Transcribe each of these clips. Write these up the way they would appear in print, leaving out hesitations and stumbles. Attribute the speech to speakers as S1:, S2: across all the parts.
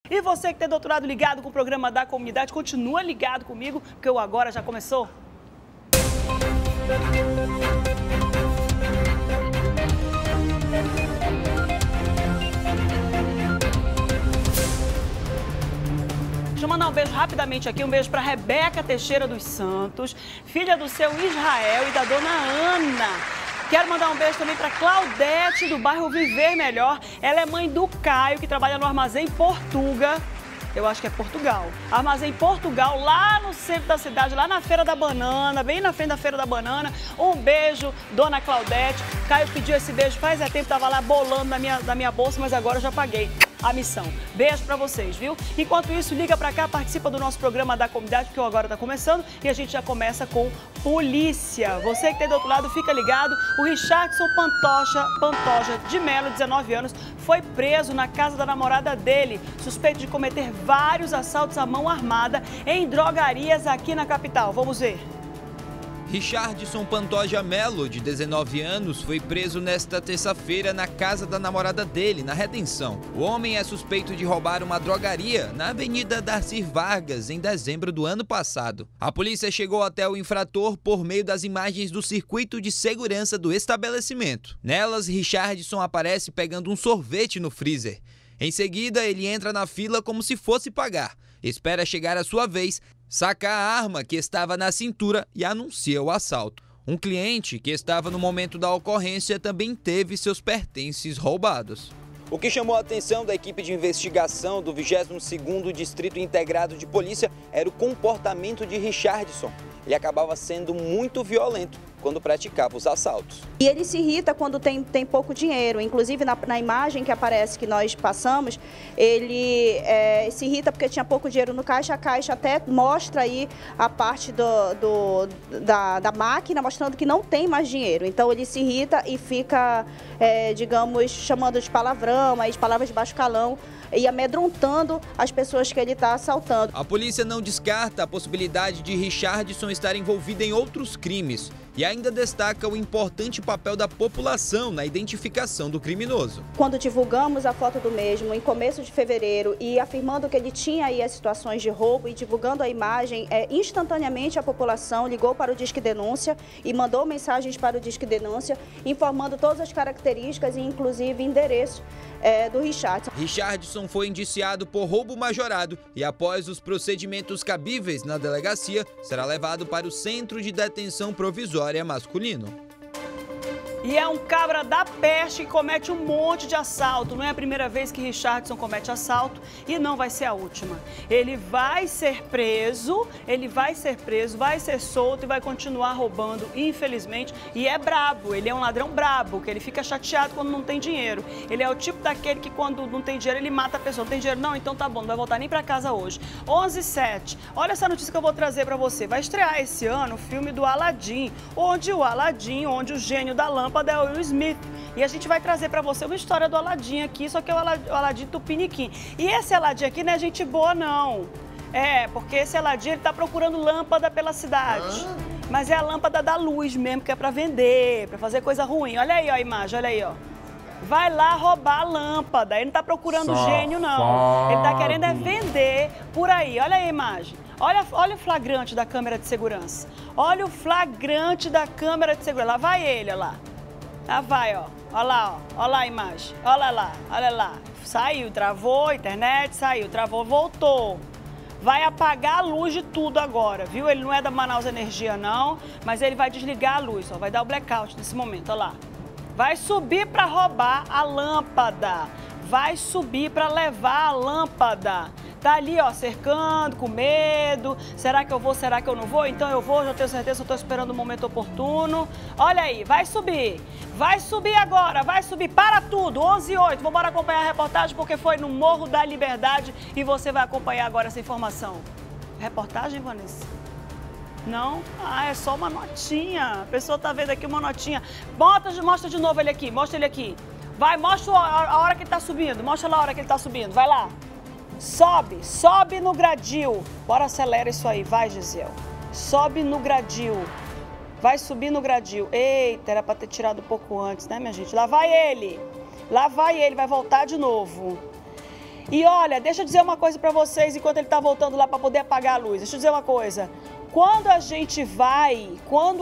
S1: E você que tem do outro lado ligado com o programa da comunidade, continua ligado comigo, porque o Agora já começou. Deixa eu mandar um beijo rapidamente aqui, um beijo para Rebeca Teixeira dos Santos, filha do seu Israel e da dona Ana. Quero mandar um beijo também para Claudete, do bairro Viver Melhor. Ela é mãe do Caio, que trabalha no Armazém Portuga. Eu acho que é Portugal. Armazém Portugal, lá no centro da cidade, lá na Feira da Banana, bem na frente da Feira da Banana. Um beijo, dona Claudete. Caio pediu esse beijo faz tempo, tava lá bolando na minha bolsa, mas agora eu já paguei a missão. Beijo pra vocês, viu? Enquanto isso, liga pra cá, participa do nosso programa da comunidade, porque o Agora tá começando e a gente já começa com polícia. Você que tem do outro lado, fica ligado. O Richardson Pantoja de Melo, 19 anos, foi preso na casa da namorada dele, suspeito de cometer vários assaltos à mão armada em drogarias aqui na capital. Vamos ver.
S2: Richardson Pantoja Melo, de 19 anos, foi preso nesta terça-feira na casa da namorada dele, na Redenção. O homem é suspeito de roubar uma drogaria na Avenida Darcy Vargas, em dezembro do ano passado. A polícia chegou até o infrator por meio das imagens do circuito de segurança do estabelecimento. Nelas, Richardson aparece pegando um sorvete no freezer. Em seguida, ele entra na fila como se fosse pagar. Espera chegar a sua vez, saca a arma que estava na cintura e anuncia o assalto. Um cliente que estava no momento da ocorrência também teve seus pertences roubados. O que chamou a atenção da equipe de investigação do 22º Distrito Integrado de Polícia era o comportamento de Richardson. Ele acabava sendo muito violento quando praticava os assaltos.
S3: E ele se irrita quando tem pouco dinheiro. Inclusive, na imagem que aparece que nós passamos, ele se irrita porque tinha pouco dinheiro no caixa. A caixa até mostra aí a parte da máquina, mostrando que não tem mais dinheiro. Então, ele se irrita e fica, digamos, chamando de palavrão, aí, de palavras de baixo calão, e amedrontando as pessoas que ele está assaltando.
S2: A polícia não descarta a possibilidade de Richardson estar envolvido em outros crimes e ainda destaca o importante papel da população na identificação do criminoso.
S3: Quando divulgamos a foto do mesmo em começo de fevereiro e afirmando que ele tinha aí as situações de roubo e divulgando a imagem, instantaneamente a população ligou para o Disque Denúncia e mandou mensagens para o Disque Denúncia informando todas as características e inclusive endereço do Richardson.
S2: Richardson foi indiciado por roubo majorado e após os procedimentos cabíveis na delegacia, será levado para o Centro de Detenção Provisória Masculino.
S1: E é um cabra da peste que comete um monte de assalto. Não é a primeira vez que Richardson comete assalto e não vai ser a última. Ele vai ser preso, vai ser solto e vai continuar roubando, infelizmente. E é brabo, ele é um ladrão brabo, que ele fica chateado quando não tem dinheiro. Ele é o tipo daquele que quando não tem dinheiro, ele mata a pessoa. Não tem dinheiro? Não, então tá bom, não vai voltar nem pra casa hoje. 11h07. Olha essa notícia que eu vou trazer pra você. Vai estrear esse ano o filme do Aladdin, onde o gênio da lâmpada é o Will Smith. E a gente vai trazer pra você uma história do Aladdin aqui, só que é o Aladdin Tupiniquim. E esse Aladdin aqui não é gente boa, não. Porque esse Aladdin, ele tá procurando lâmpada pela cidade. Mas é a lâmpada da luz mesmo, que é pra vender, pra fazer coisa ruim. Olha aí, ó, a imagem, olha aí, ó. Vai lá roubar a lâmpada. Ele não tá procurando gênio, não. Ele tá querendo vender por aí. Olha aí a imagem. Olha o flagrante da câmera de segurança. Olha o flagrante da câmera de segurança. Lá vai ele, olha lá. Lá vai, ó. Olha lá, ó. Olha lá a imagem. Olha lá, olha lá. Saiu, travou a internet, saiu, travou, voltou. Vai apagar a luz de tudo agora, viu? Ele não é da Manaus Energia, não, mas ele vai desligar a luz, ó. Vai dar o blackout nesse momento, olha lá. Vai subir para roubar a lâmpada. Vai subir para levar a lâmpada. Tá ali, ó, cercando, com medo. Será que eu vou, será que eu não vou? Então eu vou, já tenho certeza, eu tô esperando o momento oportuno. Olha aí, vai subir. Vai subir agora, vai subir. Para tudo, 11h08. Vamos acompanhar a reportagem porque foi no Morro da Liberdade e você vai acompanhar agora essa informação. Reportagem, Vanessa? Não? Ah, é só uma notinha. A pessoa tá vendo aqui uma notinha. Mostra de novo ele aqui, mostra ele aqui. Vai, mostra a hora que ele tá subindo. Mostra lá a hora que ele tá subindo. Vai lá. Sobe no gradil. Bora, acelera isso aí, vai, Gisele. Sobe no gradil. Vai subir no gradil. Eita, era pra ter tirado um pouco antes, né, minha gente? Lá vai ele, vai voltar de novo. E olha, deixa eu dizer uma coisa para vocês, enquanto ele está voltando lá para poder apagar a luz. Deixa eu dizer uma coisa. Quando a gente vai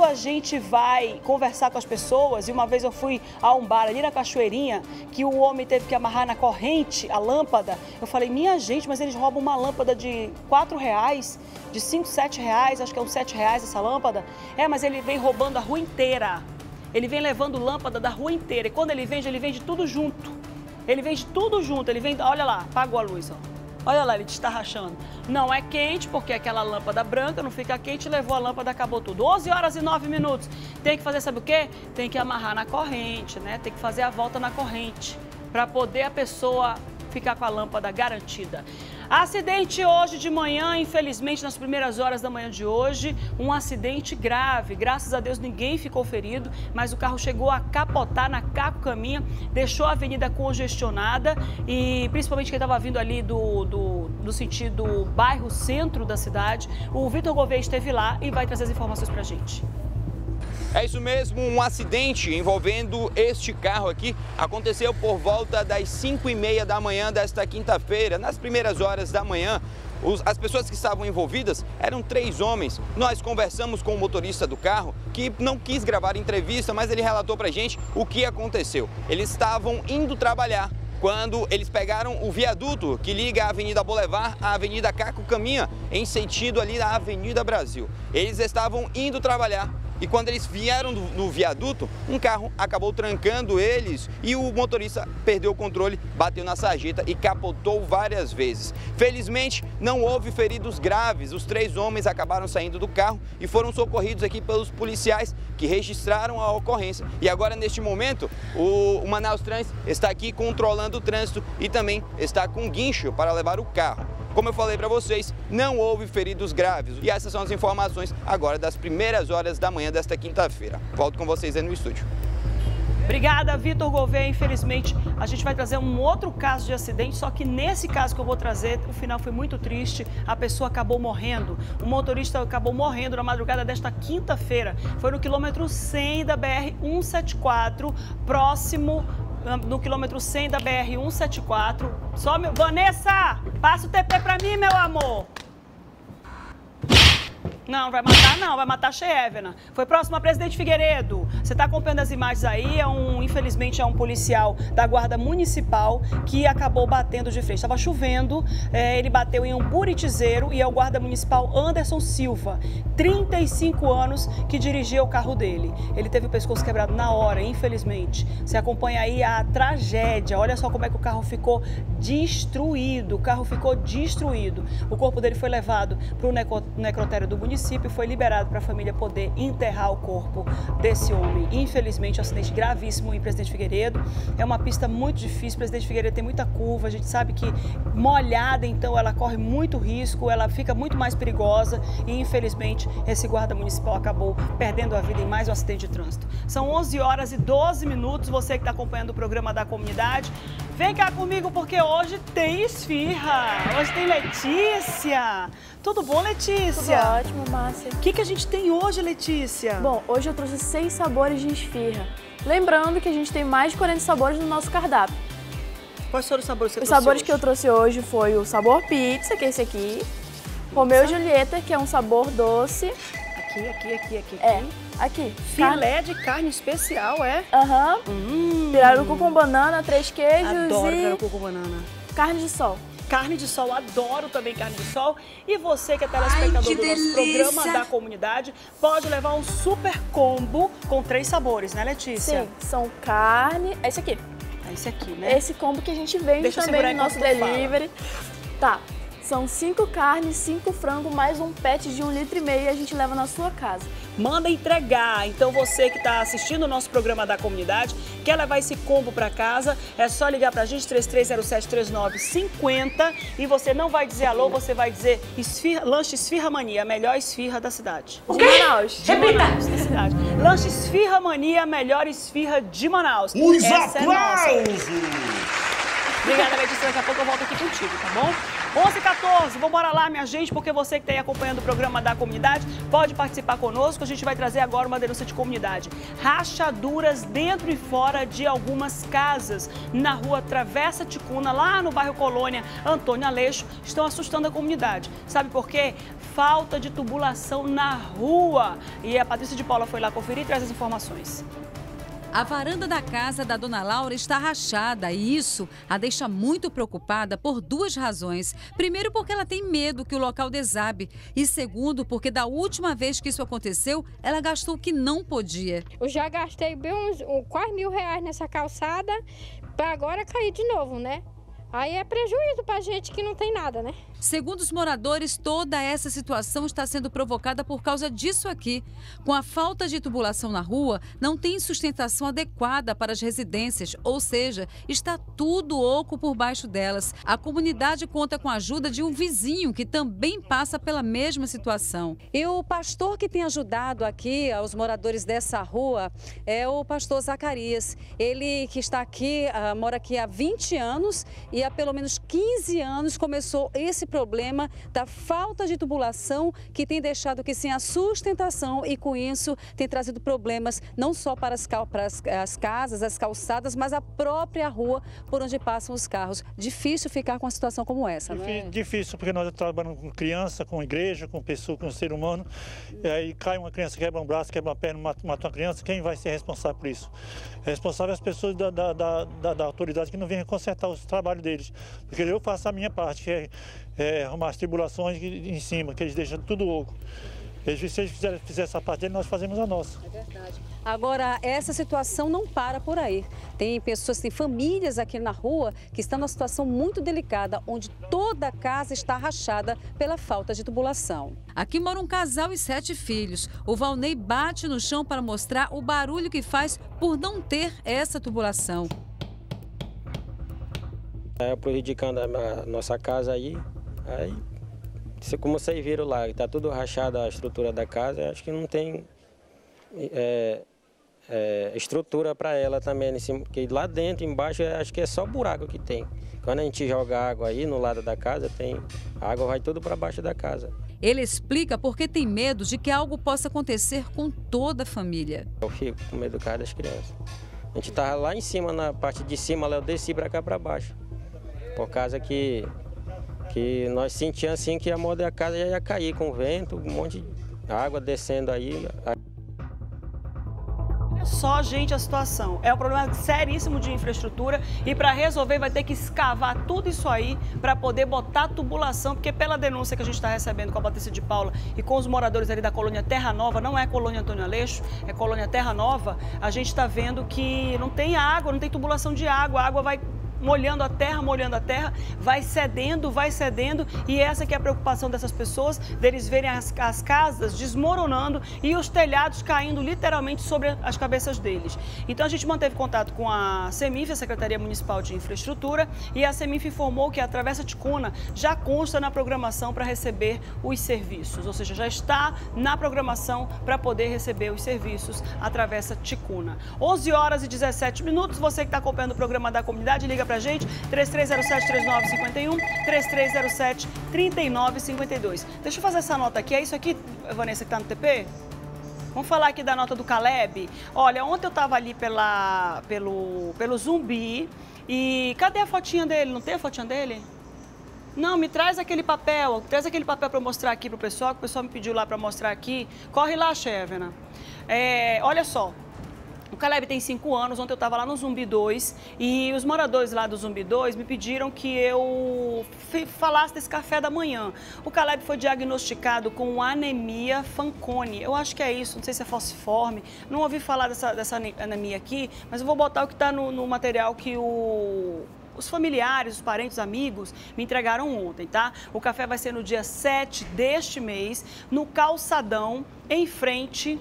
S1: conversar com as pessoas, e uma vez eu fui a um bar ali na Cachoeirinha, que o homem teve que amarrar na corrente a lâmpada, eu falei, minha gente, mas eles roubam uma lâmpada de R$4, de 5, 7 reais, acho que é uns 7 reais essa lâmpada. Mas ele vem roubando a rua inteira. Ele vem levando lâmpada da rua inteira. E quando ele vende tudo junto. Ele vende tudo junto, ele vende, olha lá, apagou a luz, ó. Olha lá, ele está rachando. Não é quente, porque aquela lâmpada branca não fica quente, levou a lâmpada, acabou tudo. 11 horas e 9 minutos. Tem que fazer, sabe o quê? Tem que amarrar na corrente, né? Tem que fazer a volta na corrente, para poder a pessoa ficar com a lâmpada garantida. Acidente hoje de manhã, infelizmente, nas primeiras horas da manhã de hoje, um acidente grave. Graças a Deus ninguém ficou ferido, mas o carro chegou a capotar na Caco Caminha, deixou a avenida congestionada e principalmente quem estava vindo ali do sentido bairro centro da cidade. O Vitor Gouveia esteve lá e vai trazer as informações pra gente.
S4: É isso mesmo, um acidente envolvendo este carro aqui aconteceu por volta das 5h30 da manhã desta quinta-feira. Nas primeiras horas da manhã, as pessoas que estavam envolvidas eram 3 homens. Nós conversamos com o motorista do carro, que não quis gravar entrevista, mas ele relatou pra gente o que aconteceu. Eles estavam indo trabalhar quando eles pegaram o viaduto que liga a Avenida Boulevard à Avenida Caco Caminha, em sentido ali da Avenida Brasil. Eles estavam indo trabalhar. E quando eles vieram no viaduto, um carro acabou trancando eles e o motorista perdeu o controle, bateu na sarjeta e capotou várias vezes. Felizmente, não houve feridos graves. Os 3 homens acabaram saindo do carro e foram socorridos aqui pelos policiais que registraram a ocorrência. E agora, neste momento, o Manaus Trans está aqui controlando o trânsito e também está com guincho para levar o carro. Como eu falei para vocês, não houve feridos graves. E essas são as informações agora das primeiras horas da manhã desta quinta-feira. Volto com vocês aí no estúdio.
S1: Obrigada, Vitor Gouveia. Infelizmente, a gente vai trazer um outro caso de acidente, só que nesse caso que eu vou trazer, o final foi muito triste. A pessoa acabou morrendo. O motorista acabou morrendo na madrugada desta quinta-feira. Foi no quilômetro 100 da BR-174, próximo no quilômetro 100 da BR-174. Vanessa, passa o TP pra mim, meu amor. Não, vai matar não, vai matar Chevena. Foi próximo a Presidente Figueiredo. Você está acompanhando as imagens aí, infelizmente é um policial da Guarda Municipal que acabou batendo de frente. Estava chovendo, ele bateu em um buritizeiro e é o Guarda Municipal Anderson Silva, 35 anos, que dirigia o carro dele. Ele teve o pescoço quebrado na hora, infelizmente. Você acompanha aí a tragédia, olha só como é que o carro ficou destruído, O corpo dele foi levado para o necrotério do município e foi liberado para a família poder enterrar o corpo desse homem. Infelizmente, um acidente gravíssimo em Presidente Figueiredo. É uma pista muito difícil, Presidente Figueiredo tem muita curva, a gente sabe que molhada, então ela corre muito risco, ela fica muito mais perigosa e infelizmente esse guarda municipal acabou perdendo a vida em mais um acidente de trânsito. São 11 horas e 12 minutos, você que está acompanhando o programa da comunidade, vem cá comigo porque hoje tem esfirra, hoje tem Letícia. Tudo bom, Letícia?
S5: Tudo ótimo, Márcia.
S1: O que a gente tem hoje, Letícia?
S5: Bom, hoje eu trouxe 6 sabores de esfirra. Lembrando que a gente tem mais de 40 sabores no nosso cardápio.
S1: Quais foram os sabores que você trouxe?
S5: Os sabores
S1: hoje?
S5: que eu trouxe hoje foi o sabor pizza, que é esse aqui. Romeu e Julieta, que é um sabor doce. Aqui.
S1: Filé de carne especial, é?
S5: Aham. Pirarucu com banana, 3 queijos.
S1: Adoro pirarucu com banana.
S5: Carne de sol.
S1: Carne de sol, adoro também carne de sol. E você que é telespectador do nosso programa da comunidade, pode levar um super combo com 3 sabores, né, Letícia?
S5: Sim, são carne... É esse aqui.
S1: É esse aqui, né?
S5: Esse combo que a gente vende também no nosso delivery. Tá, são 5 carnes, 5 frango, mais um pet de 1,5 litro e a gente leva na sua casa.
S1: Manda entregar. Então você que está assistindo o nosso programa da comunidade, quer levar esse combo para casa, é só ligar pra gente, 3307-3950, e você não vai dizer alô, você vai dizer Lanche Esfirra Mania, a melhor esfirra da cidade.
S5: De Manaus.
S1: Repita! Da cidade. Lanche Esfirra Mania, a melhor esfirra de Manaus.
S6: Os aplausos!
S1: Obrigada, Letícia. Daqui a pouco eu volto aqui contigo, tá bom? 11h14, vamos embora lá, minha gente, porque você que está aí acompanhando o programa da comunidade pode participar conosco. A gente vai trazer agora uma denúncia de comunidade. Rachaduras dentro e fora de algumas casas na rua Travessa Ticuna, lá no bairro Colônia Antônio Aleixo, estão assustando a comunidade. Sabe por quê? Falta de tubulação na rua. E a Patrícia de Paula foi lá conferir e traz as informações.
S6: A varanda da casa da dona Laura está rachada e isso a deixa muito preocupada por duas razões. Primeiro, porque ela tem medo que o local desabe. E segundo, porque da última vez que isso aconteceu, ela gastou o que não podia.
S7: Eu já gastei bem quase R$1.000 nessa calçada para agora cair de novo, né? Aí é prejuízo para a gente que não tem nada, né?
S6: Segundo os moradores, toda essa situação está sendo provocada por causa disso aqui. Com a falta de tubulação na rua, não tem sustentação adequada para as residências, ou seja, está tudo oco por baixo delas. A comunidade conta com a ajuda de um vizinho que também passa pela mesma situação. E o pastor que tem ajudado aqui aos moradores dessa rua é o pastor Zacarias. Ele que está aqui, mora aqui há 20 anos e há pelo menos 15 anos começou esse problema da falta de tubulação que tem deixado que sem a sustentação e com isso tem trazido problemas não só para as casas, as calçadas, mas a própria rua por onde passam os carros. Difícil ficar com uma situação como essa, né?
S8: Difícil, porque nós trabalhamos com criança, com igreja, com pessoa, com ser humano, e aí cai uma criança, quebra um braço, quebra uma perna, mata uma criança, quem vai ser responsável por isso? É responsável as pessoas da autoridade que não vêm consertar os trabalhos deles, porque eu faço a minha parte, que é arrumar as tribulações em cima, que eles deixam tudo oco. Se eles fizerem essa parte dele, nós fazemos a nossa.
S6: É verdade. Agora, essa situação não para por aí. Tem pessoas, tem famílias aqui na rua que estão numa situação muito delicada, onde toda a casa está rachada pela falta de tubulação. Aqui mora um casal e 7 filhos. O Valnei bate no chão para mostrar o barulho que faz por não ter essa tubulação.
S9: Prejudicando a nossa casa aí, como vocês viram lá, está tudo rachado a estrutura da casa, acho que não tem estrutura para ela também, porque lá dentro, embaixo, acho que é só buraco que tem. Quando a gente joga água aí no lado da casa, a água vai tudo para baixo da casa.
S6: Ele explica porque tem medo de que algo possa acontecer com toda a família.
S9: Eu fico com medo do carro das crianças. A gente estava lá em cima, na parte de cima, eu desci para cá para baixo. Por causa que nós sentíamos assim que a moda da casa já ia cair com o vento, um monte de água descendo aí.
S1: É só, gente, a situação. É um problema seríssimo de infraestrutura e para resolver vai ter que escavar tudo isso aí para poder botar tubulação, porque pela denúncia que a gente está recebendo com a Patrícia de Paula e com os moradores ali da colônia Terra Nova, não é colônia Antônio Aleixo, é colônia Terra Nova, a gente está vendo que não tem água, não tem tubulação de água, a água vai molhando a terra, vai cedendo, e essa que é a preocupação dessas pessoas, deles verem as casas desmoronando e os telhados caindo literalmente sobre as cabeças deles. Então a gente manteve contato com a CEMIF, a Secretaria Municipal de Infraestrutura, e a CEMIF informou que a Travessa Ticuna já consta na programação para receber os serviços, ou seja, já está na programação para poder receber os serviços a Travessa Ticuna. 11h17, você que está acompanhando o programa da comunidade, liga pra gente, 3307-3951, 3307-3952. Deixa eu fazer essa nota aqui, é isso aqui, Vanessa, que tá no TP? Vamos falar aqui da nota do Caleb. Olha, ontem eu tava ali pelo Zumbi e cadê a fotinha dele? Não tem a fotinha dele? Não, me traz aquele papel para eu mostrar aqui pro pessoal, que o pessoal me pediu lá para mostrar aqui. Corre lá, Chevena. Olha só. O Caleb tem 5 anos, ontem eu estava lá no Zumbi 2 e os moradores lá do Zumbi 2 me pediram que eu falasse desse café da manhã. O Caleb foi diagnosticado com anemia Fanconi, eu acho que é isso, não sei se é falciforme, não ouvi falar dessa anemia aqui, mas eu vou botar o que está no material que os familiares, os parentes, os amigos me entregaram ontem, tá? O café vai ser no dia 7 deste mês, no Calçadão, em frente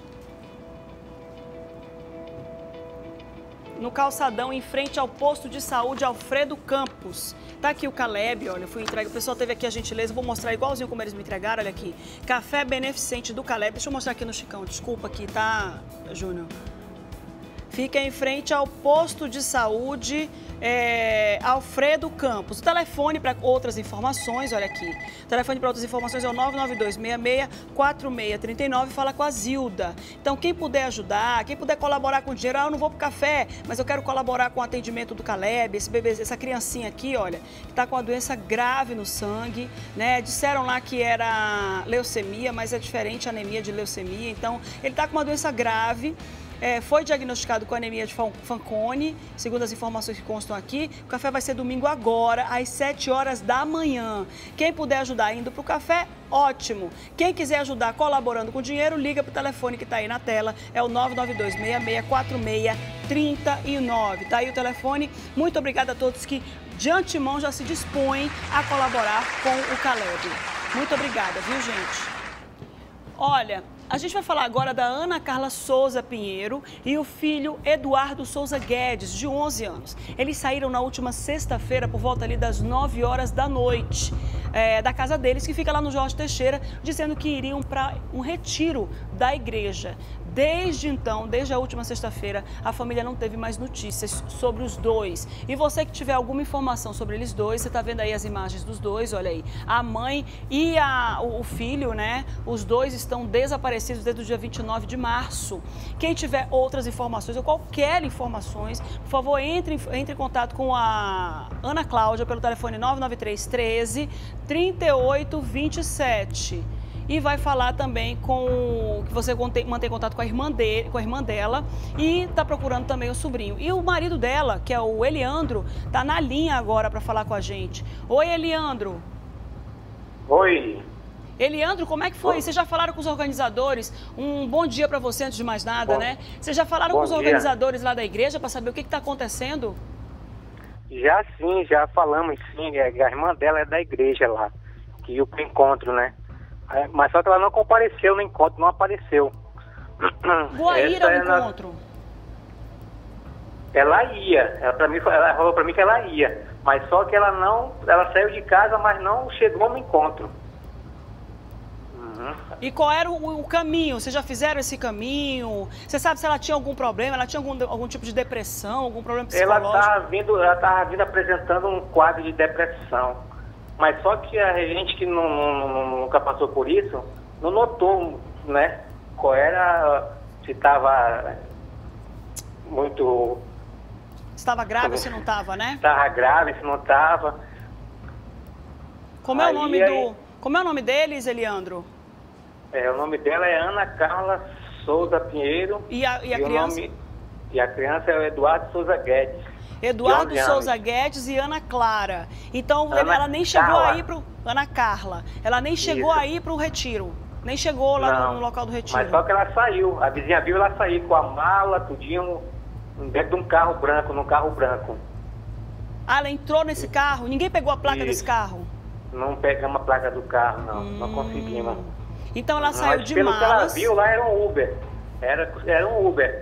S1: ao posto de saúde Alfredo Campos. Tá aqui o Caleb, olha, eu fui entregue, o pessoal teve aqui a gentileza, vou mostrar igualzinho como eles me entregaram, olha aqui. Café beneficente do Caleb, deixa eu mostrar aqui no Chicão, desculpa aqui, tá, Júnior? Fica em frente ao posto de saúde Alfredo Campos. O telefone para outras informações, olha aqui. O telefone para outras informações é o 99266-4639. Fala com a Zilda. Então, quem puder ajudar, quem puder colaborar com dinheiro, eu não vou pro café, mas eu quero colaborar com o atendimento do Caleb, esse bebê, essa criancinha aqui, olha, que está com uma doença grave no sangue, né? Disseram lá que era leucemia, mas é diferente a anemia de leucemia. Então, ele está com uma doença grave. Foi diagnosticado com anemia de Fanconi, segundo as informações que constam aqui. O café vai ser domingo agora, às 7 horas da manhã. Quem puder ajudar indo para o café, ótimo. Quem quiser ajudar colaborando com dinheiro, liga para o telefone que está aí na tela. É o 992664639. Está aí o telefone. Muito obrigada a todos que de antemão já se dispõem a colaborar com o Caleb. Muito obrigada, viu, gente? Olha, a gente vai falar agora da Ana Carla Souza Pinheiro e o filho Eduardo Souza Guedes, de 11 anos. Eles saíram na última sexta-feira por volta ali das 9 horas da noite da casa deles, que fica lá no Jorge Teixeira, dizendo que iriam para um retiro da igreja. Desde então, desde a última sexta-feira, a família não teve mais notícias sobre os dois. E você que tiver alguma informação sobre eles dois, você está vendo aí as imagens dos dois, olha aí. A mãe e o filho, né? Os dois estão desaparecidos desde o dia 29 de março. Quem tiver outras informações ou qualquer informações, por favor, entre em contato com a Ana Cláudia pelo telefone 99313-3827. E vai falar também que você mantém contato com a irmã dela e está procurando também o sobrinho. E o marido dela, que é o Eliandro, está na linha agora para falar com a gente. Oi, Eliandro.
S10: Oi.
S1: Eliandro, como é que foi? Vocês já falaram com os organizadores? Um bom dia para você, antes de mais nada, né? Vocês já falaram com os organizadores lá da igreja para saber o que está acontecendo?
S10: Já sim, já falamos sim. A irmã dela é da igreja lá, que ia pro encontro, né? Mas só que ela não compareceu no encontro, não apareceu.
S1: Guaíra no encontro?
S10: Ela ia, ela falou pra mim que ela ia, mas só que ela saiu de casa, mas não chegou no encontro.
S1: E qual era o caminho? Vocês já fizeram esse caminho? Você sabe se ela tinha algum problema? Ela tinha algum tipo de depressão, algum problema psicológico?
S10: Ela estava vindo apresentando um quadro de depressão. Mas só que a gente que nunca passou por isso, não notou, né? Qual era, se estava muito...
S1: Estava grave ou se não estava, né?
S10: Estava grave, se não estava.
S1: Como é o nome deles, Eliandro?
S10: O nome dela é Ana Carla Souza Pinheiro.
S1: E a criança?
S10: E a criança é o Eduardo Souza Guedes.
S1: Eduardo Souza Guedes e Ana Clara. Então, ela nem chegou aí pro... Ana Carla. Ela nem chegou aí para o retiro. Nem chegou lá no local do retiro.
S10: Mas só que ela saiu. A vizinha viu ela sair com a mala, tudinho, dentro de um carro branco, num carro branco.
S1: Ah, ela entrou nesse carro? Ninguém pegou a placa desse carro?
S10: Não pegamos a placa do carro, não. Não conseguimos.
S1: Então, ela saiu de
S10: malas. Pelo que ela viu, lá era um Uber. Era um Uber.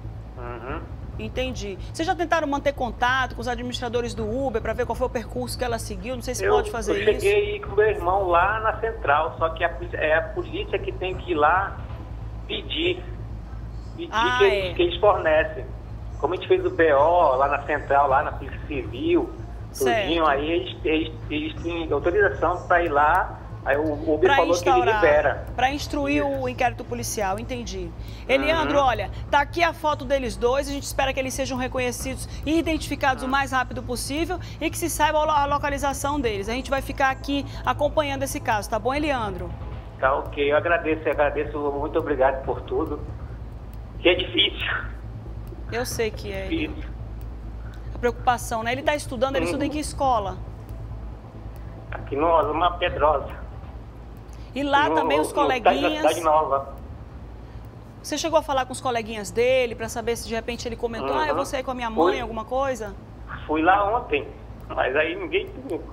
S1: Entendi. Vocês já tentaram manter contato com os administradores do Uber para ver qual foi o percurso que ela seguiu? Não sei se pode fazer isso.
S10: Eu cheguei com meu irmão lá na central, só que é a polícia que tem que ir lá pedir que eles fornecem. Como a gente fez o BO lá na central, lá na Polícia Civil, tudinho, aí eles têm autorização para ir lá. Aí o Uber falou que ele libera.
S1: Para instruir o inquérito policial, entendi. Eliandro, olha, tá aqui a foto deles dois, a gente espera que eles sejam reconhecidos e identificados o mais rápido possível e que se saiba a localização deles. A gente vai ficar aqui acompanhando esse caso, tá bom, Eliandro?
S10: Tá ok, eu agradeço, muito obrigado por tudo. Que é difícil.
S1: Eu sei que é. Difícil. A preocupação, né? Ele tá estudando, ele estuda em que escola?
S10: Aqui numa Pedrosa.
S1: E lá também os coleguinhas...
S10: Cidade Nova.
S1: Você chegou a falar com os coleguinhas dele para saber se de repente ele comentou, eu vou sair com a minha mãe, alguma coisa?
S10: Fui lá ontem, mas aí ninguém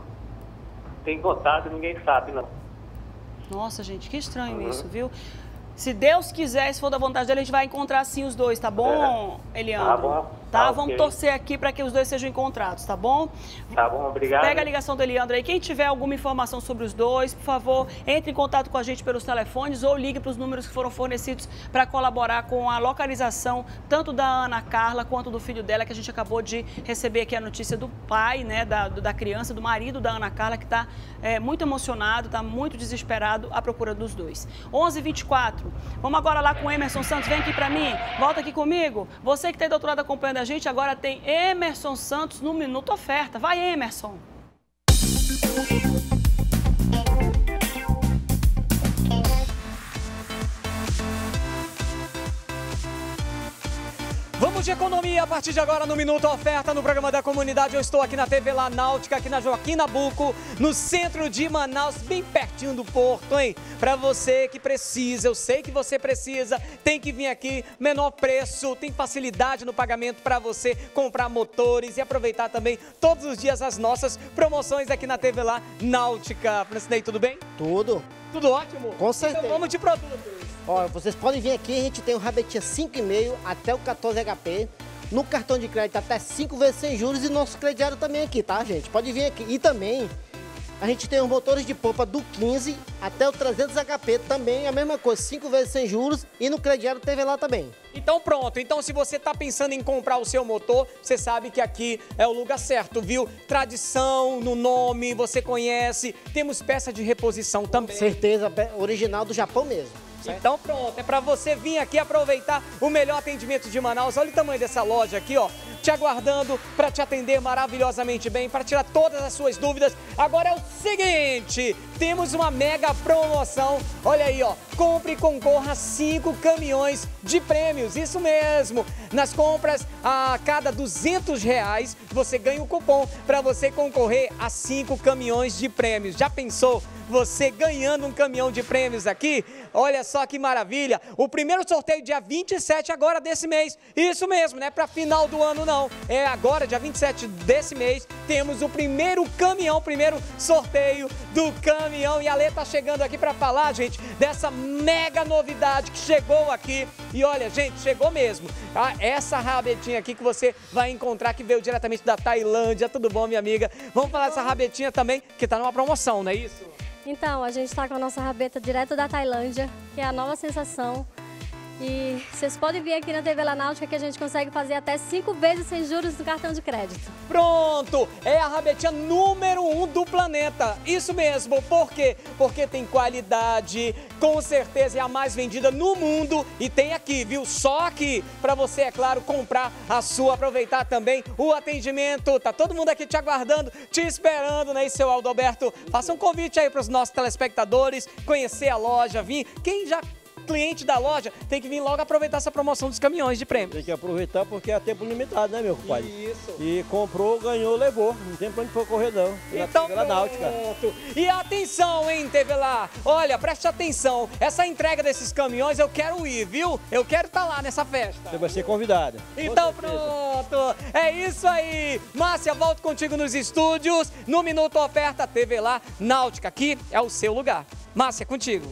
S10: tem contato, ninguém sabe, não.
S1: Nossa, gente, que estranho isso, viu? Se Deus quiser, se for da vontade dele, a gente vai encontrar sim os dois, tá bom, Eliandro?
S10: Tá bom.
S1: tá?
S10: Ah,
S1: Vamos
S10: ok.
S1: torcer aqui para que os dois sejam encontrados, tá bom?
S10: Tá bom, obrigado.
S1: Pega a ligação do Eliandro aí. Quem tiver alguma informação sobre os dois, por favor, entre em contato com a gente pelos telefones ou ligue para os números que foram fornecidos para colaborar com a localização tanto da Ana Carla quanto do filho dela, que a gente acabou de receber aqui a notícia do pai, né, da criança, do marido da Ana Carla, que está muito emocionado, está muito desesperado à procura dos dois. 11h24. Vamos agora lá com o Emerson Santos. Vem aqui para mim, volta aqui comigo. Você que está aí do outro lado acompanhando a gente, agora tem Emerson Santos no Minuto Oferta. Vai, Emerson.
S11: Vamos de economia a partir de agora no Minuto Oferta, no programa da comunidade. Eu estou aqui na TV La Náutica, aqui na Joaquim Nabuco, no centro de Manaus, bem pertinho do porto, hein? Para você que precisa, eu sei que você precisa, tem que vir aqui, menor preço, tem facilidade no pagamento para você comprar motores e aproveitar também todos os dias as nossas promoções aqui na TV La Náutica. Francinei, tudo bem?
S12: Tudo.
S11: Tudo ótimo?
S12: Com certeza.
S11: Então vamos de produtos.
S12: Ó, vocês podem vir aqui, a gente tem o rabetinha 5,5 até o 14 HP. No cartão de crédito até 5 vezes sem juros e nosso crediário também aqui, tá, gente? Pode vir aqui. E também a gente tem os motores de polpa do 15 até o 300 HP também, a mesma coisa, 5 vezes sem juros e no crediário TV lá também.
S11: Então pronto, então se você está pensando em comprar o seu motor, você sabe que aqui é o lugar certo, viu? Tradição no nome, você conhece, temos peça de reposição também.
S12: Certeza, original do Japão mesmo.
S11: Certo? Então pronto, é para você vir aqui aproveitar o melhor atendimento de Manaus. Olha o tamanho dessa loja aqui, ó, te aguardando para te atender maravilhosamente bem, para tirar todas as suas dúvidas. Agora é o seguinte, temos uma mega promoção, olha aí, ó, compre e concorra a 5 caminhões de prêmios, isso mesmo. Nas compras a cada R$200, você ganha um cupom para você concorrer a 5 caminhões de prêmios. Já pensou? Você ganhando um caminhão de prêmios aqui? Olha só que maravilha! O primeiro sorteio dia 27 agora desse mês. Isso mesmo, não é para final do ano não. É agora, dia 27 desse mês, temos o primeiro caminhão, primeiro sorteio do caminhão. E a Lê tá chegando aqui para falar, gente, dessa mega novidade que chegou aqui. E olha, gente, chegou mesmo. Essa rabetinha aqui que você vai encontrar, que veio diretamente da Tailândia. Tudo bom, minha amiga? Vamos falar dessa rabetinha também, que tá numa promoção, não é isso?
S13: Então, a gente está com a nossa rabeta direto da Tailândia, que é a nova sensação. E vocês podem vir aqui na TV La Náutica que a gente consegue fazer até 5 vezes sem juros no cartão de crédito.
S11: Pronto! É a rabetinha número 1 do planeta. Isso mesmo. Por quê? Porque tem qualidade, com certeza é a mais vendida no mundo e tem aqui, viu? Só aqui, para você, é claro, comprar a sua, aproveitar também o atendimento. Tá todo mundo aqui te aguardando, te esperando, né, seu Aldoberto? Faça um convite aí para os nossos telespectadores, conhecer a loja, vir. Quem já cliente da loja tem que vir logo aproveitar essa promoção dos caminhões de prêmio.
S14: Tem que aproveitar porque é tempo limitado, né, meu compadre?
S11: Isso.
S14: E comprou, ganhou, levou. Não tem pra onde for correr, não.
S11: Então pronto. E atenção, hein, TV Lá. Olha, preste atenção. Essa entrega desses caminhões eu quero ir, viu? Eu quero estar lá nessa festa.
S14: Você vai ser convidada.
S11: Então pronto. É isso aí. Márcia, volto contigo nos estúdios. No Minuto Oferta TV Lá Náutica. Aqui é o seu lugar. Márcia, contigo.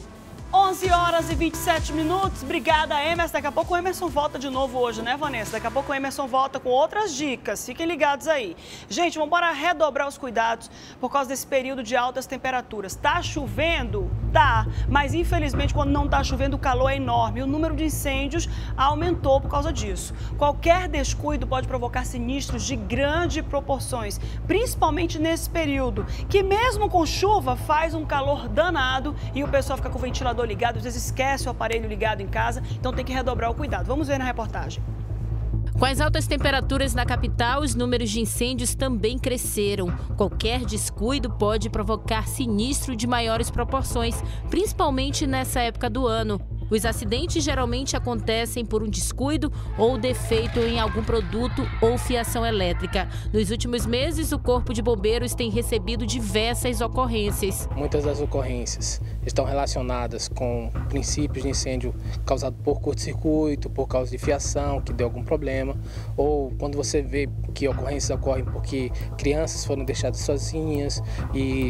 S1: 11h27. Obrigada, Emerson. Daqui a pouco o Emerson volta de novo hoje, né, Vanessa? Daqui a pouco o Emerson volta com outras dicas. Fiquem ligados aí. Gente, vamos embora redobrar os cuidados por causa desse período de altas temperaturas. Tá chovendo? Tá. Mas, infelizmente, quando não tá chovendo, o calor é enorme. E o número de incêndios aumentou por causa disso. Qualquer descuido pode provocar sinistros de grandes proporções, principalmente nesse período, que mesmo com chuva faz um calor danado e o pessoal fica com o ventilador ligado, às vezes esquece o aparelho ligado em casa, então tem que redobrar o cuidado. Vamos ver na reportagem.
S15: Com as altas temperaturas na capital, os números de incêndios também cresceram. Qualquer descuido pode provocar sinistro de maiores proporções, principalmente nessa época do ano. Os acidentes geralmente acontecem por um descuido ou defeito em algum produto ou fiação elétrica. Nos últimos meses, o Corpo de Bombeiros tem recebido diversas ocorrências.
S16: Muitas das ocorrências estão relacionadas com princípios de incêndio causado por curto-circuito, por causa de fiação, que deu algum problema, ou quando você vê que ocorrências ocorrem porque crianças foram deixadas sozinhas e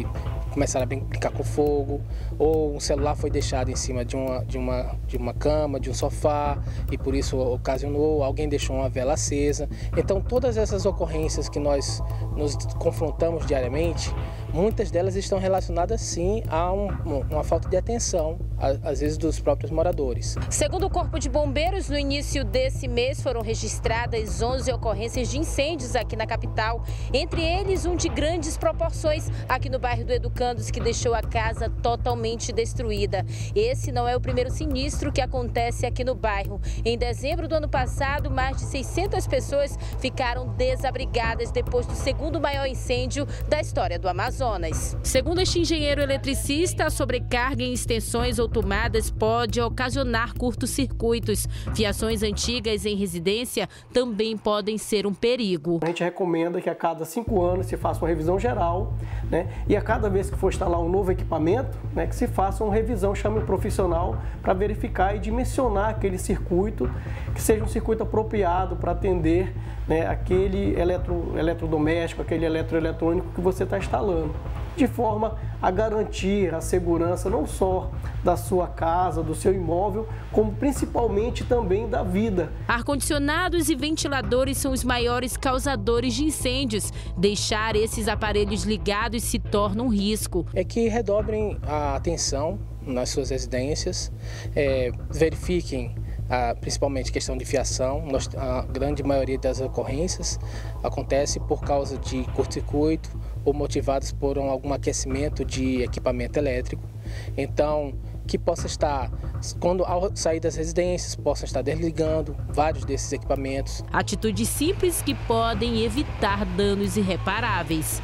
S16: começaram a brincar com fogo, ou um celular foi deixado em cima de uma cama, de um sofá, e por isso ocasionou, alguém deixou uma vela acesa. Então todas essas ocorrências que nós nos confrontamos diariamente, muitas delas estão relacionadas sim a uma falta de atenção, às vezes dos próprios moradores.
S15: Segundo o Corpo de Bombeiros, no início desse mês foram registradas 11 ocorrências de incêndios aqui na capital, entre eles um de grandes proporções aqui no bairro do Educandos, que deixou a casa totalmente destruída. Esse não é o primeiro sinistro que acontece aqui no bairro. Em dezembro do ano passado, mais de 600 pessoas ficaram desabrigadas depois do segundo maior incêndio da história do Amazonas. Segundo este engenheiro eletricista, a sobrecarga em extensões ou tomadas pode ocasionar curtos-circuitos. Fiações antigas em residência também podem ser um perigo.
S17: A gente recomenda que a cada 5 anos se faça uma revisão geral, né? E a cada vez que for instalar um novo equipamento, né, que se faça uma revisão, chame um profissional para verificar e dimensionar aquele circuito, que seja um circuito apropriado para atender, né, aquele eletrodoméstico, aquele eletroeletrônico que você está instalando, de forma a garantir a segurança não só da sua casa, do seu imóvel, como principalmente também da vida.
S15: Ar-condicionados e ventiladores são os maiores causadores de incêndios. Deixar esses aparelhos ligados se torna um risco.
S16: É que redobrem a atenção nas suas residências, verifiquem principalmente questão de fiação. A grande maioria das ocorrências acontece por causa de curto-circuito ou motivadas por algum aquecimento de equipamento elétrico. Então, que possa estar, ao sair das residências, possam estar desligando vários desses equipamentos.
S15: Atitudes simples que podem evitar danos irreparáveis.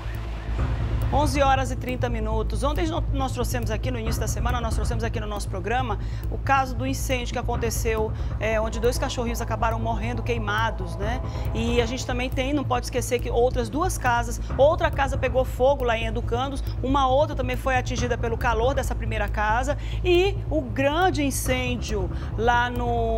S1: 11 horas e 30 minutos. Ontem nós trouxemos aqui, no início da semana, nós trouxemos aqui no nosso programa o caso do incêndio que aconteceu, onde 2 cachorrinhos acabaram morrendo queimados, né? E a gente também não pode esquecer que outras 2 casas, outra casa pegou fogo lá em Educandos, uma outra também foi atingida pelo calor dessa primeira casa, e o grande incêndio lá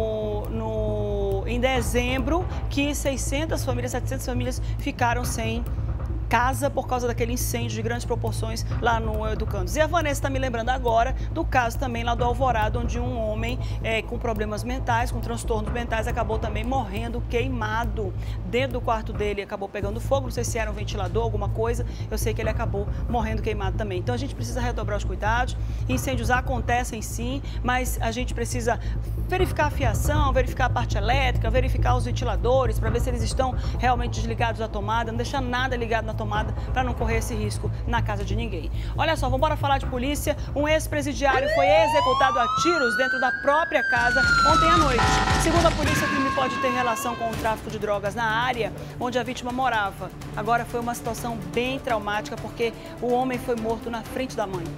S1: em dezembro, que 600 famílias, 700 famílias ficaram sem casa por causa daquele incêndio de grandes proporções lá no Educandos. E a Vanessa está me lembrando agora do caso também lá do Alvorada, onde um homem com problemas mentais, com transtornos mentais, acabou também morrendo queimado dentro do quarto dele, acabou pegando fogo, não sei se era um ventilador, alguma coisa, eu sei que ele acabou morrendo queimado também. Então a gente precisa redobrar os cuidados, incêndios acontecem sim, mas a gente precisa verificar a fiação, verificar a parte elétrica, verificar os ventiladores, para ver se eles estão realmente desligados da tomada, não deixar nada ligado na tomada para não correr esse risco na casa de ninguém. Olha só, vamos embora falar de polícia. Um ex-presidiário foi executado a tiros dentro da própria casa ontem à noite. Segundo a polícia, o crime pode ter relação com o tráfico de drogas na área onde a vítima morava. Agora foi uma situação bem traumática porque o homem foi morto na frente da mãe.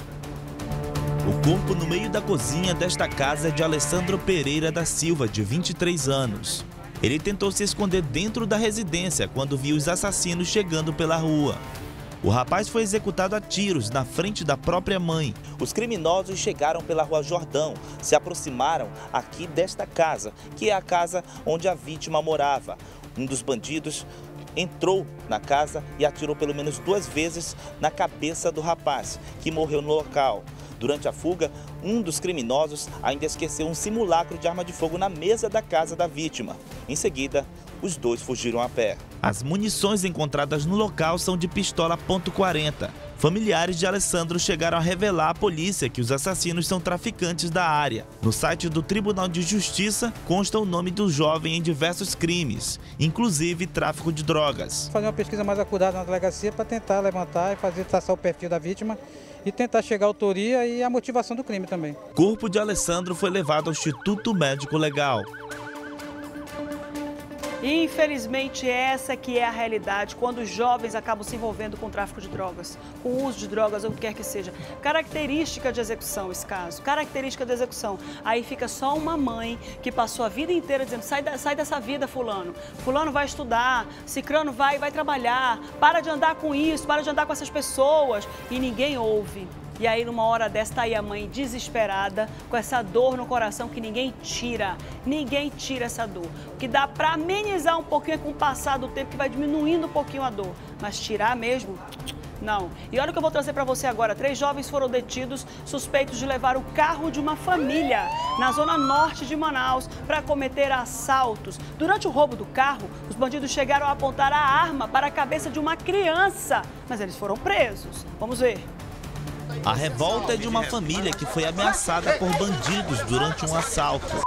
S18: O corpo no meio da cozinha desta casa é de Alessandro Pereira da Silva, de 23 anos. Ele tentou se esconder dentro da residência quando viu os assassinos chegando pela rua. O rapaz foi executado a tiros na frente da própria mãe. Os criminosos chegaram pela Rua Jordão, se aproximaram aqui desta casa, que é a casa onde a vítima morava. Um dos bandidos entrou na casa e atirou pelo menos 2 vezes na cabeça do rapaz, que morreu no local. Durante a fuga, um dos criminosos ainda esqueceu um simulacro de arma de fogo na mesa da casa da vítima. Em seguida, os 2 fugiram a pé. As munições encontradas no local são de pistola .40. Familiares de Alessandro chegaram a revelar à polícia que os assassinos são traficantes da área. No site do Tribunal de Justiça consta o nome do jovem em diversos crimes, inclusive tráfico de drogas.
S19: Fazer uma pesquisa mais acurada na delegacia para tentar levantar e traçar o perfil da vítima e tentar chegar à autoria e à motivação do crime também.
S18: O corpo de Alessandro foi levado ao Instituto Médico Legal.
S1: Infelizmente, essa que é a realidade quando os jovens acabam se envolvendo com o tráfico de drogas, com o uso de drogas ou o que quer que seja. Característica de execução, esse caso, característica de execução. Aí fica só uma mãe que passou a vida inteira dizendo, sai dessa vida, fulano. Fulano vai estudar, cicrano vai trabalhar, para de andar com isso, para de andar com essas pessoas. E ninguém ouve. E aí, numa hora dessa, tá aí a mãe desesperada, com essa dor no coração que ninguém tira essa dor. O que dá para amenizar um pouquinho é com o passar do tempo, que vai diminuindo um pouquinho a dor. Mas tirar mesmo, Não. E olha o que eu vou trazer para você agora. 3 jovens foram detidos suspeitos de levar o carro de uma família na zona norte de Manaus para cometer assaltos. Durante o roubo do carro, os bandidos chegaram a apontar a arma para a cabeça de uma criança, mas eles foram presos. Vamos ver.
S18: A revolta é de uma família que foi ameaçada por bandidos durante um assalto.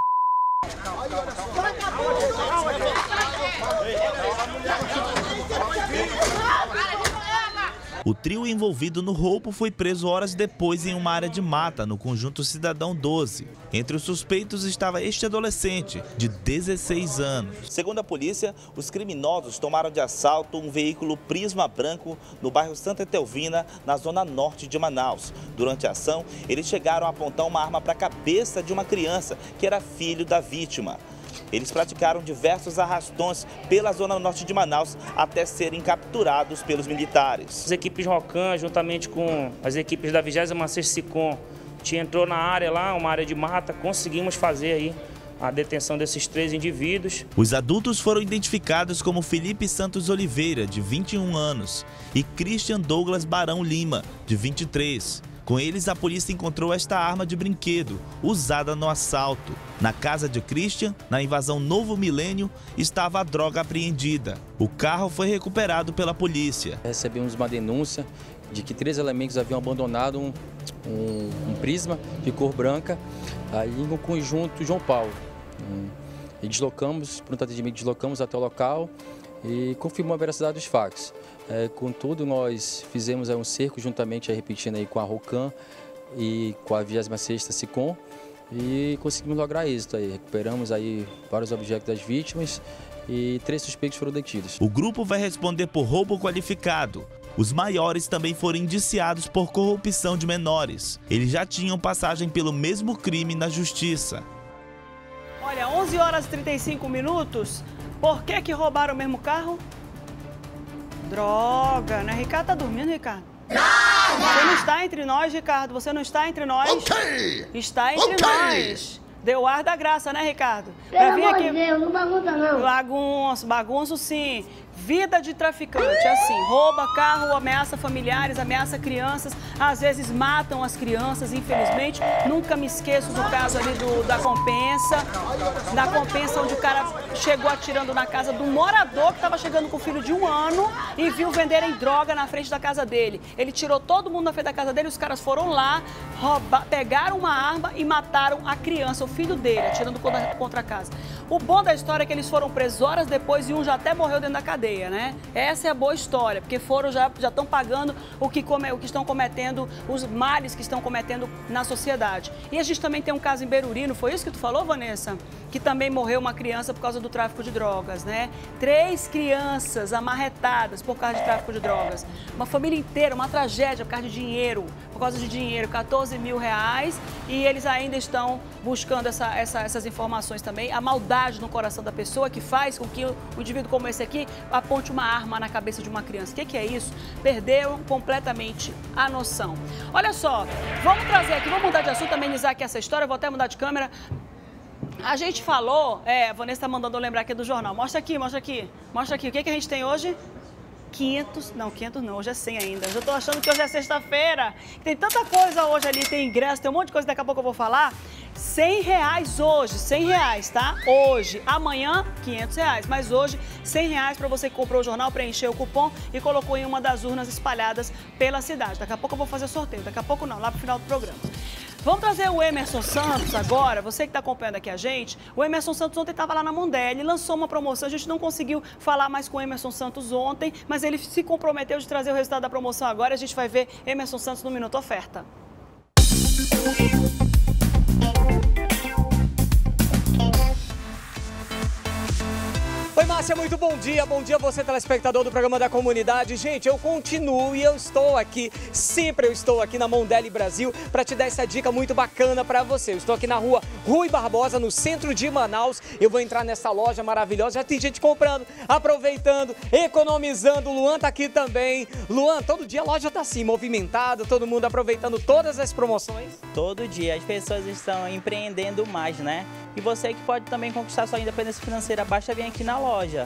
S18: O trio envolvido no roubo foi preso horas depois em uma área de mata, no Conjunto Cidadão 12. Entre os suspeitos estava este adolescente, de 16 anos.
S20: Segundo a polícia, os criminosos tomaram de assalto um veículo Prisma branco no bairro Santa Etelvina, na zona norte de Manaus. Durante a ação, eles chegaram a apontar uma arma para a cabeça de uma criança, que era filho da vítima. Eles praticaram diversos arrastões pela zona norte de Manaus até serem capturados pelos militares.
S21: As equipes Rocan, juntamente com as equipes da 26ª SICOM, entrou na área lá, uma área de mata, conseguimos fazer aí a detenção desses 3 indivíduos.
S18: Os adultos foram identificados como Felipe Santos Oliveira, de 21 anos, e Christian Douglas Barão Lima, de 23. Com eles, a polícia encontrou esta arma de brinquedo, usada no assalto. Na casa de Christian, na invasão Novo Milênio, estava a droga apreendida. O carro foi recuperado pela polícia.
S22: Recebemos uma denúncia de que 3 elementos haviam abandonado um Prisma de cor branca aí no conjunto João Paulo. E pronto atendimento, deslocamos até o local e confirmou a veracidade dos fatos. Contudo, nós fizemos um cerco juntamente, repetindo aí, com a Rocan e com a 26ª SICOM e conseguimos lograr êxito aí. Recuperamos aí vários objetos das vítimas e 3 suspeitos foram detidos.
S18: O grupo vai responder por roubo qualificado. Os maiores também foram indiciados por corrupção de menores. Eles já tinham passagem pelo mesmo crime na justiça.
S1: Olha, 11 horas e 35 minutos. Por que roubaram o mesmo carro? Droga, né? Ricardo tá dormindo, Ricardo? Você não está entre nós, Ricardo. Você não está entre nós. Okay. Está entre nós. Deu ar da graça, né, Ricardo?
S23: Pelo amor de Deus, não bagunça não.
S1: Bagunço sim. Vida de traficante, assim, rouba carro, ameaça familiares, ameaça crianças, às vezes matam as crianças, infelizmente. Nunca me esqueço do caso ali da Compensa, onde o cara chegou atirando na casa do morador que estava chegando com o filho de 1 ano e viu venderem droga na frente da casa dele. Ele tirou todo mundo na frente da casa dele, os caras foram lá, pegaram uma arma e mataram a criança, o filho dele, atirando contra a casa. O bom da história é que eles foram presos horas depois e um já até morreu dentro da cadeia, né? Essa é a boa história, porque já estão pagando o que estão cometendo, os males que estão cometendo na sociedade. E a gente também tem um caso em Beruri, não foi isso que tu falou, Vanessa? Que também morreu uma criança por causa do tráfico de drogas, né? 3 crianças amarretadas por causa de tráfico de drogas. Uma família inteira, uma tragédia por causa de dinheiro, 14 mil reais, e eles ainda estão buscando essas informações também. A maldade no coração da pessoa que faz com que o indivíduo como esse aqui aponte uma arma na cabeça de uma criança. O que é isso? Perderam completamente a noção. Olha só, vamos trazer aqui, vamos mudar de assunto, amenizar aqui essa história, vou até mudar de câmera. A gente falou, a Vanessa está mandando eu lembrar aqui do jornal. Mostra aqui. O que a gente tem hoje? 500 não, hoje é 100 ainda. Eu tô achando que hoje é sexta-feira. Tem tanta coisa hoje ali, tem ingresso, tem um monte de coisa, daqui a pouco eu vou falar. R$100 hoje, R$100, tá? Hoje, amanhã, R$500, mas hoje, R$100 para você que comprou o jornal, preencheu o cupom e colocou em uma das urnas espalhadas pela cidade. Daqui a pouco eu vou fazer sorteio, daqui a pouco não, lá pro final do programa. Vamos trazer o Emerson Santos agora, você que está acompanhando aqui a gente. O Emerson Santos ontem estava lá na Mondelez, ele lançou uma promoção, a gente não conseguiu falar mais com o Emerson Santos ontem, mas ele se comprometeu de trazer o resultado da promoção agora, a gente vai ver Emerson Santos no Minuto Oferta.
S11: Oi, Márcia, muito bom dia você, telespectador do programa da comunidade. Gente, eu continuo e eu estou aqui, sempre eu estou aqui na Mondelez Brasil para te dar essa dica muito bacana para você. Eu estou aqui na rua Rui Barbosa, no centro de Manaus. Eu vou entrar nessa loja maravilhosa, já tem gente comprando, aproveitando, economizando. O Luan tá aqui também. Luan, todo dia a loja tá assim, movimentada, todo mundo aproveitando todas as promoções.
S24: Todo dia as pessoas estão empreendendo mais, né? E você que pode também conquistar sua independência financeira, basta vir aqui na loja.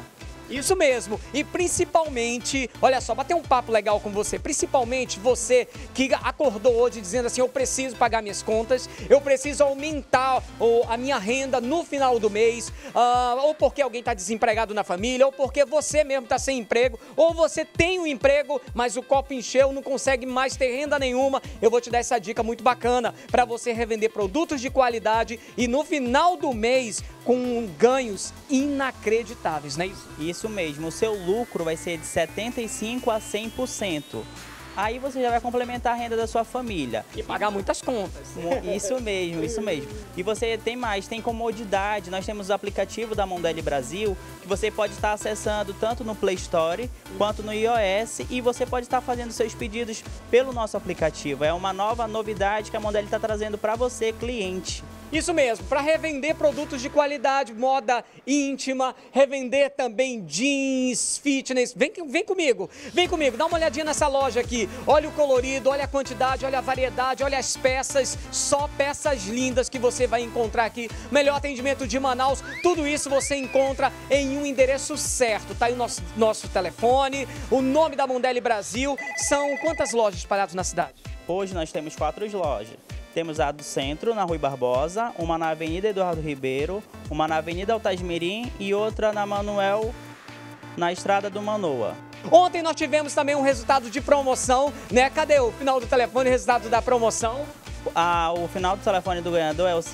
S11: Isso mesmo, e principalmente, olha só, bater um papo legal com você, principalmente você que acordou hoje dizendo assim, eu preciso pagar minhas contas, eu preciso aumentar a minha renda no final do mês, ou porque alguém está desempregado na família, ou porque você mesmo está sem emprego, ou você tem um emprego, mas o copo encheu, não consegue mais ter renda nenhuma. Eu vou te dar essa dica muito bacana para você revender produtos de qualidade e no final do mês com ganhos inacreditáveis, não é isso?
S24: Isso mesmo, o seu lucro vai ser de 75% a 100%. Aí você já vai complementar a renda da sua família.
S11: E pagar muitas contas.
S24: Isso mesmo, isso mesmo. E você tem mais, tem comodidade. Nós temos o aplicativo da Mondelli Brasil, que você pode estar acessando tanto no Play Store quanto no iOS. E você pode estar fazendo seus pedidos pelo nosso aplicativo. É uma nova novidade que a Mondelli está trazendo para você, cliente.
S11: Isso mesmo, para revender produtos de qualidade, moda íntima, revender também jeans, fitness. Vem comigo, dá uma olhadinha nessa loja aqui. Olha o colorido, olha a quantidade, olha a variedade, olha as peças, só peças lindas que você vai encontrar aqui. Melhor atendimento de Manaus, tudo isso você encontra em um endereço certo. Tá aí o nosso telefone, o nome da Mondelli Brasil. São quantas lojas espalhadas na cidade?
S24: Hoje nós temos 4 lojas. Temos a do centro, na Rui Barbosa, uma na Avenida Eduardo Ribeiro, uma na Avenida Altasmirim e outra na Manuel, na Estrada do Manoa.
S11: Ontem nós tivemos também um resultado de promoção, né? Cadê o final do telefone, o resultado da promoção?
S24: O final do telefone do ganhador é o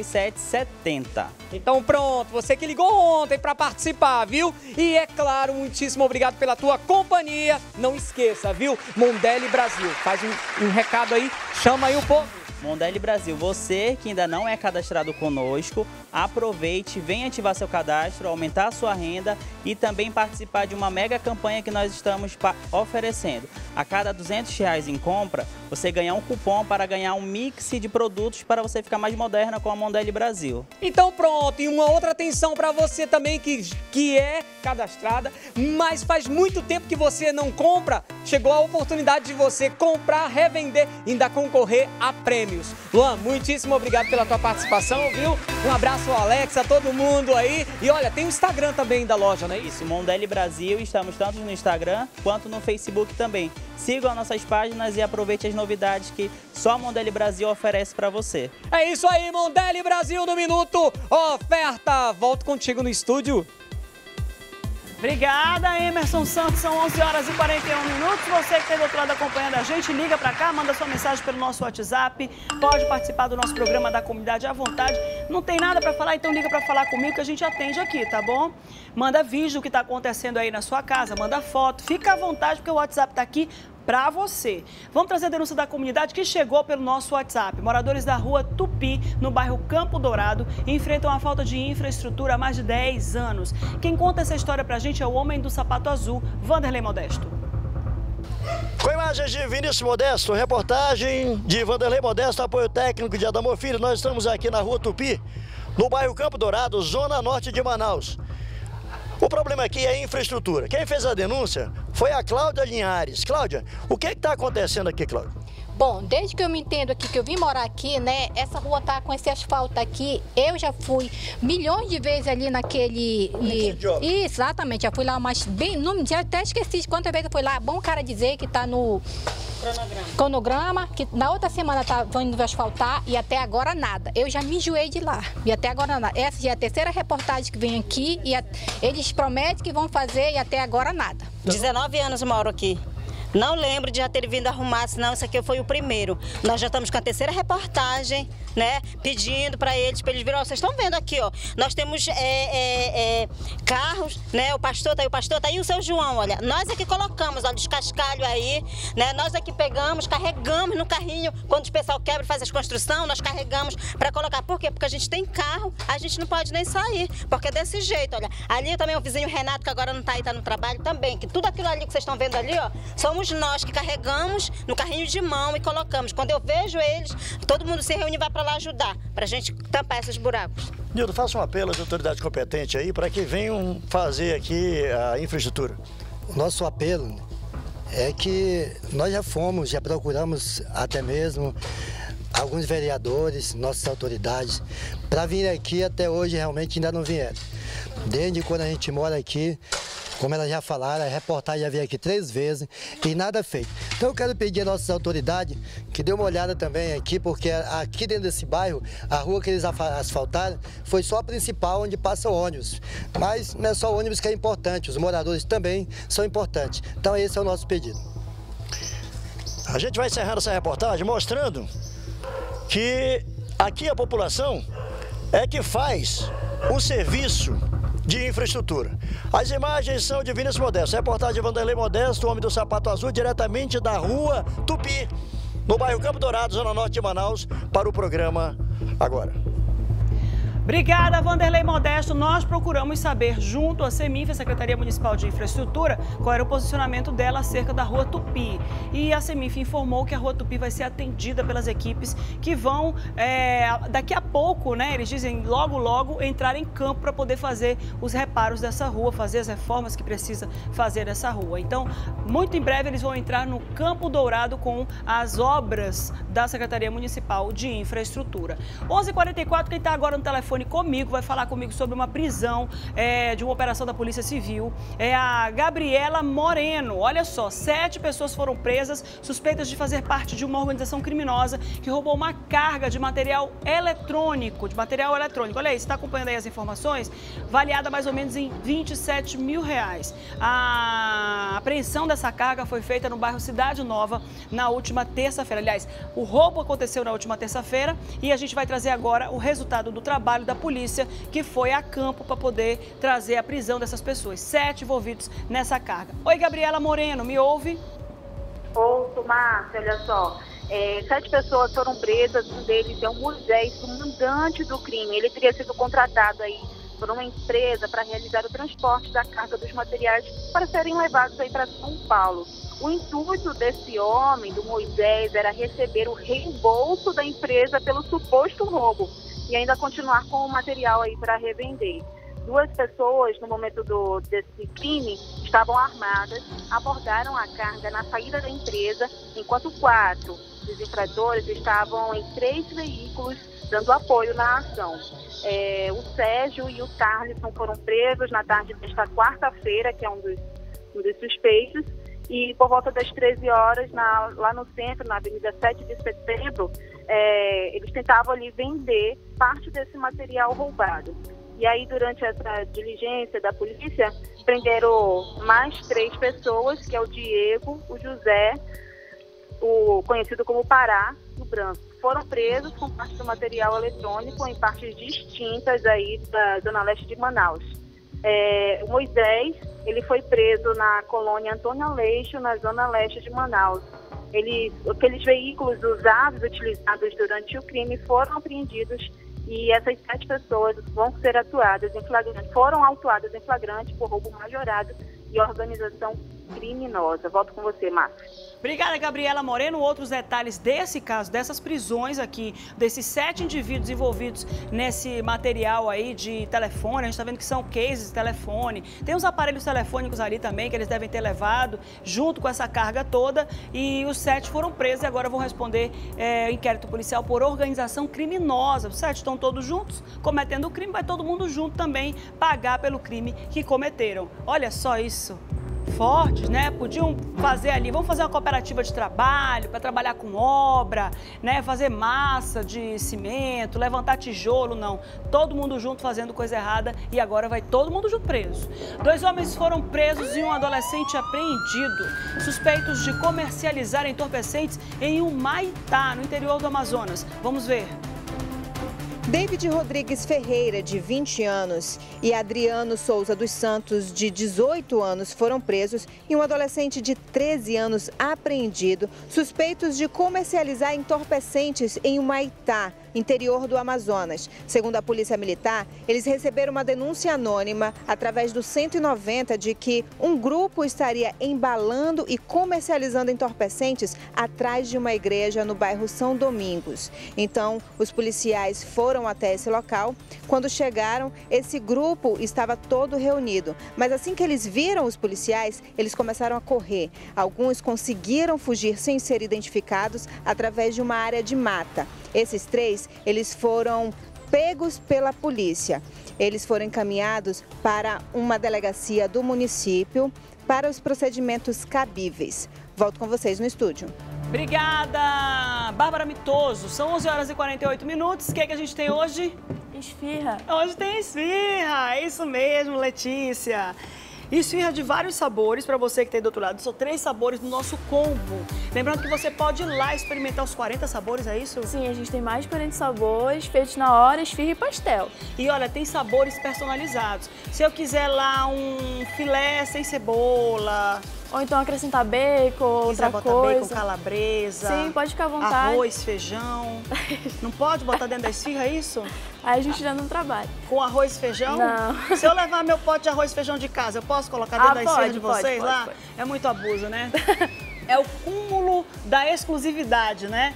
S24: 5770.
S11: Então pronto, você que ligou ontem para participar, viu? E é claro, muitíssimo obrigado pela tua companhia. Não esqueça, viu? Mondelli Brasil, faz um recado aí, chama aí o povo.
S24: Mondelli Brasil, você que ainda não é cadastrado conosco, aproveite, venha ativar seu cadastro, aumentar a sua renda e também participar de uma mega campanha que nós estamos oferecendo. A cada R$200 em compra, você ganha um cupom para ganhar um mix de produtos para você ficar mais moderna com a Mondelli Brasil.
S11: Então pronto, e uma outra atenção para você também que é cadastrada, mas faz muito tempo que você não compra, chegou a oportunidade de você comprar, revender e ainda concorrer a prêmios. Luan, muitíssimo obrigado pela tua participação, viu? Um abraço ao Alex, a todo mundo aí. E olha, tem o Instagram também da loja, não é isso?
S24: Mondelli Brasil, estamos tanto no Instagram quanto no Facebook também. Sigam as nossas páginas e aproveite as novidades que só a Mondelli Brasil oferece para você.
S11: É isso aí, Mondelli Brasil no Minuto Oferta. Volto contigo no estúdio.
S1: Obrigada, Emerson Santos. São 11h41. Você que está do outro lado acompanhando a gente, liga para cá, manda sua mensagem pelo nosso WhatsApp. Pode participar do nosso programa da comunidade à vontade. Não tem nada para falar, então liga para falar comigo que a gente atende aqui, tá bom? Manda vídeo do que está acontecendo aí na sua casa, manda foto. Fica à vontade porque o WhatsApp está aqui para você. Vamos trazer a denúncia da comunidade que chegou pelo nosso WhatsApp. Moradores da rua Tupi, no bairro Campo Dourado, enfrentam a falta de infraestrutura há mais de 10 anos. Quem conta essa história pra gente é o homem do sapato azul, Vanderlei Modesto.
S2: Com imagens de Vinícius Modesto, reportagem de Vanderlei Modesto, apoio técnico de Adamo Filho. Nós estamos aqui na rua Tupi, no bairro Campo Dourado, zona norte de Manaus. O problema aqui é a infraestrutura. Quem fez a denúncia foi a Cláudia Linhares. Cláudia, o que está acontecendo aqui, Cláudia?
S3: Bom, desde que eu me entendo aqui, que eu vim morar aqui, né, essa rua tá com esse asfalto aqui, eu já fui milhões de vezes ali naquele exatamente, já fui lá, mas bem, já até esqueci de quantas vezes eu fui lá, bom cara dizer que tá no cronograma, que na outra semana vão indo asfaltar e até agora nada. Eu já me enjoei de lá e até agora nada. Essa já é a terceira reportagem que vem aqui e eles prometem que vão fazer e até agora nada.
S4: 19 anos eu moro aqui. Não lembro de já ter vindo arrumar, senão esse aqui foi o primeiro. Nós já estamos com a terceira reportagem, né? Pedindo para eles virar. Vocês estão vendo aqui, ó. Nós temos carros, né? O pastor tá aí o seu João, olha. Nós aqui colocamos, olha, descascalho aí, né? Nós aqui pegamos, carregamos no carrinho. Quando o pessoal quebra e faz as construções, nós carregamos para colocar. Por quê? Porque a gente tem carro, a gente não pode nem sair. Porque é desse jeito, olha. Ali também o vizinho Renato, que agora não tá aí, tá no trabalho também. Que tudo aquilo ali que vocês estão vendo ali, ó, somos nós que carregamos no carrinho de mão e colocamos. Quando eu vejo eles, todo mundo se reúne e vai para lá ajudar, para a gente tampar esses buracos.
S2: Nildo, faça um apelo às autoridades competentes aí para que venham fazer aqui a infraestrutura.
S5: O nosso apelo é que nós já procuramos até mesmo alguns vereadores, nossas autoridades, para vir aqui, até hoje realmente ainda não vieram. Desde quando a gente mora aqui, Como elas já falaram, a reportagem já veio aqui 3 vezes e nada feito. Então eu quero pedir às nossas autoridades que dê uma olhada também aqui, porque aqui dentro desse bairro, a rua que eles asfaltaram foi só a principal onde passa o ônibus. Mas não é só o ônibus que é importante, os moradores também são importantes. Então esse é o nosso pedido.
S2: A gente vai encerrar essa reportagem mostrando que aqui a população é que faz o serviço de infraestrutura. As imagens são de Vinícius Modesto, reportagem de Vanderlei Modesto, o homem do sapato azul, diretamente da rua Tupi, no bairro Campo Dourado, zona norte de Manaus, para o programa Agora.
S1: Obrigada, Vanderlei Modesto. Nós procuramos saber, junto à CEMINF, a Secretaria Municipal de Infraestrutura, qual era o posicionamento dela acerca da Rua Tupi. E a CEMINF informou que a Rua Tupi vai ser atendida pelas equipes que vão, daqui a pouco, né, eles dizem logo, entrar em campo para poder fazer os reparos dessa rua, fazer as reformas que precisa fazer dessa rua. Então, muito em breve, eles vão entrar no Campo Dourado com as obras da Secretaria Municipal de Infraestrutura. 11h44, quem está agora no telefone comigo, vai falar comigo sobre uma prisão de uma operação da Polícia Civil. É a Gabriela Moreno. Olha só, 7 pessoas foram presas, suspeitas de fazer parte de uma organização criminosa que roubou uma carga de material eletrônico. Olha aí, você está acompanhando aí as informações? Avaliada mais ou menos em R$27 mil. A apreensão dessa carga foi feita no bairro Cidade Nova na última terça-feira. Aliás, o roubo aconteceu na última terça-feira e a gente vai trazer agora o resultado do trabalho da polícia, que foi a campo para poder trazer a prisão dessas pessoas. 7 envolvidos nessa carga. Oi, Gabriela Moreno, me ouve?
S6: Ouço, Márcia, olha só. 7 pessoas foram presas, um deles é o Moisés, o mandante do crime. Ele teria sido contratado aí por uma empresa para realizar o transporte da carga dos materiais para serem levados aí para São Paulo. O intuito desse homem, do Moisés, era receber o reembolso da empresa pelo suposto roubo e ainda continuar com o material aí para revender. 2 pessoas, no momento desse crime, estavam armadas, abordaram a carga na saída da empresa, enquanto 4 dos infratores estavam em 3 veículos dando apoio na ação. O Sérgio e o Carlisson foram presos na tarde desta quarta-feira, que é um dos suspeitos, e por volta das 13 horas, lá no centro, na Avenida 7 de Setembro, eles tentavam ali vender parte desse material roubado. E aí, durante essa diligência da polícia, prenderam mais 3 pessoas, que é o Diego, o José, o conhecido como Pará e o Branco. Foram presos com parte do material eletrônico em partes distintas aí da Zona Leste de Manaus. O Moisés, ele foi preso na colônia Antônio Aleixo, na Zona Leste de Manaus. Aqueles veículos usados, utilizados durante o crime, foram apreendidos e essas 7 pessoas vão ser atuadas em flagrante, foram autuadas em flagrante por roubo majorado e organização criminosa. Volto com você, Márcia.
S1: Obrigada, Gabriela Moreno. Outros detalhes desse caso, dessas prisões aqui, desses 7 indivíduos envolvidos nesse material aí de telefone. A gente está vendo que são cases de telefone. Tem uns aparelhos telefônicos ali também que eles devem ter levado junto com essa carga toda. E os 7 foram presos e agora vão responder inquérito policial por organização criminosa. Os 7 estão todos juntos cometendo o crime, vai todo mundo junto também pagar pelo crime que cometeram. Olha só isso. Fortes, né? Podiam fazer ali, vamos fazer uma cooperativa de trabalho para trabalhar com obra, né? Fazer massa de cimento, levantar tijolo, não. Todo mundo junto fazendo coisa errada e agora vai todo mundo junto preso. 2 homens foram presos e um adolescente apreendido, suspeitos de comercializar entorpecentes em Humaitá, no interior do Amazonas. Vamos ver.
S7: David Rodrigues Ferreira, de 20 anos, e Adriano Souza dos Santos, de 18 anos, foram presos e um adolescente de 13 anos apreendido, suspeitos de comercializar entorpecentes em Humaitá, interior do Amazonas. Segundo a Polícia Militar, eles receberam uma denúncia anônima através do 190 de que um grupo estaria embalando e comercializando entorpecentes atrás de uma igreja no bairro São Domingos. Então, os policiais foram até esse local. Quando chegaram, esse grupo estava todo reunido. Mas assim que eles viram os policiais, eles começaram a correr. Alguns conseguiram fugir sem ser identificados através de uma área de mata. Esses 3, eles foram pegos pela polícia. Eles foram encaminhados para uma delegacia do município para os procedimentos cabíveis. Volto com vocês no estúdio.
S1: Obrigada, Bárbara Mitoso. São 11 horas e 48 minutos. O que é que a gente tem hoje?
S8: Esfirra.
S1: Hoje tem esfirra, é isso mesmo, Letícia. Esfirra de vários sabores para você que está aí do outro lado. São 3 sabores do nosso combo. Lembrando que você pode ir lá experimentar os 40 sabores, é isso?
S8: Sim, a gente tem mais de 40 sabores, feitos na hora, esfirra e pastel.
S1: E olha, tem sabores personalizados. Se eu quiser lá um filé sem cebola...
S8: Ou então acrescentar bacon, outra coisa.
S1: Bacon, calabresa.
S8: Sim, pode ficar à vontade.
S1: Arroz, feijão. Não pode botar dentro da esfirra, é isso?
S8: Aí a gente já não trabalha.
S1: Com arroz e feijão?
S8: Não.
S1: Se eu levar meu pote de arroz e feijão de casa, eu posso colocar dentro da esfirra de vocês lá? Pode. É muito abuso, né? É o cúmulo da exclusividade, né?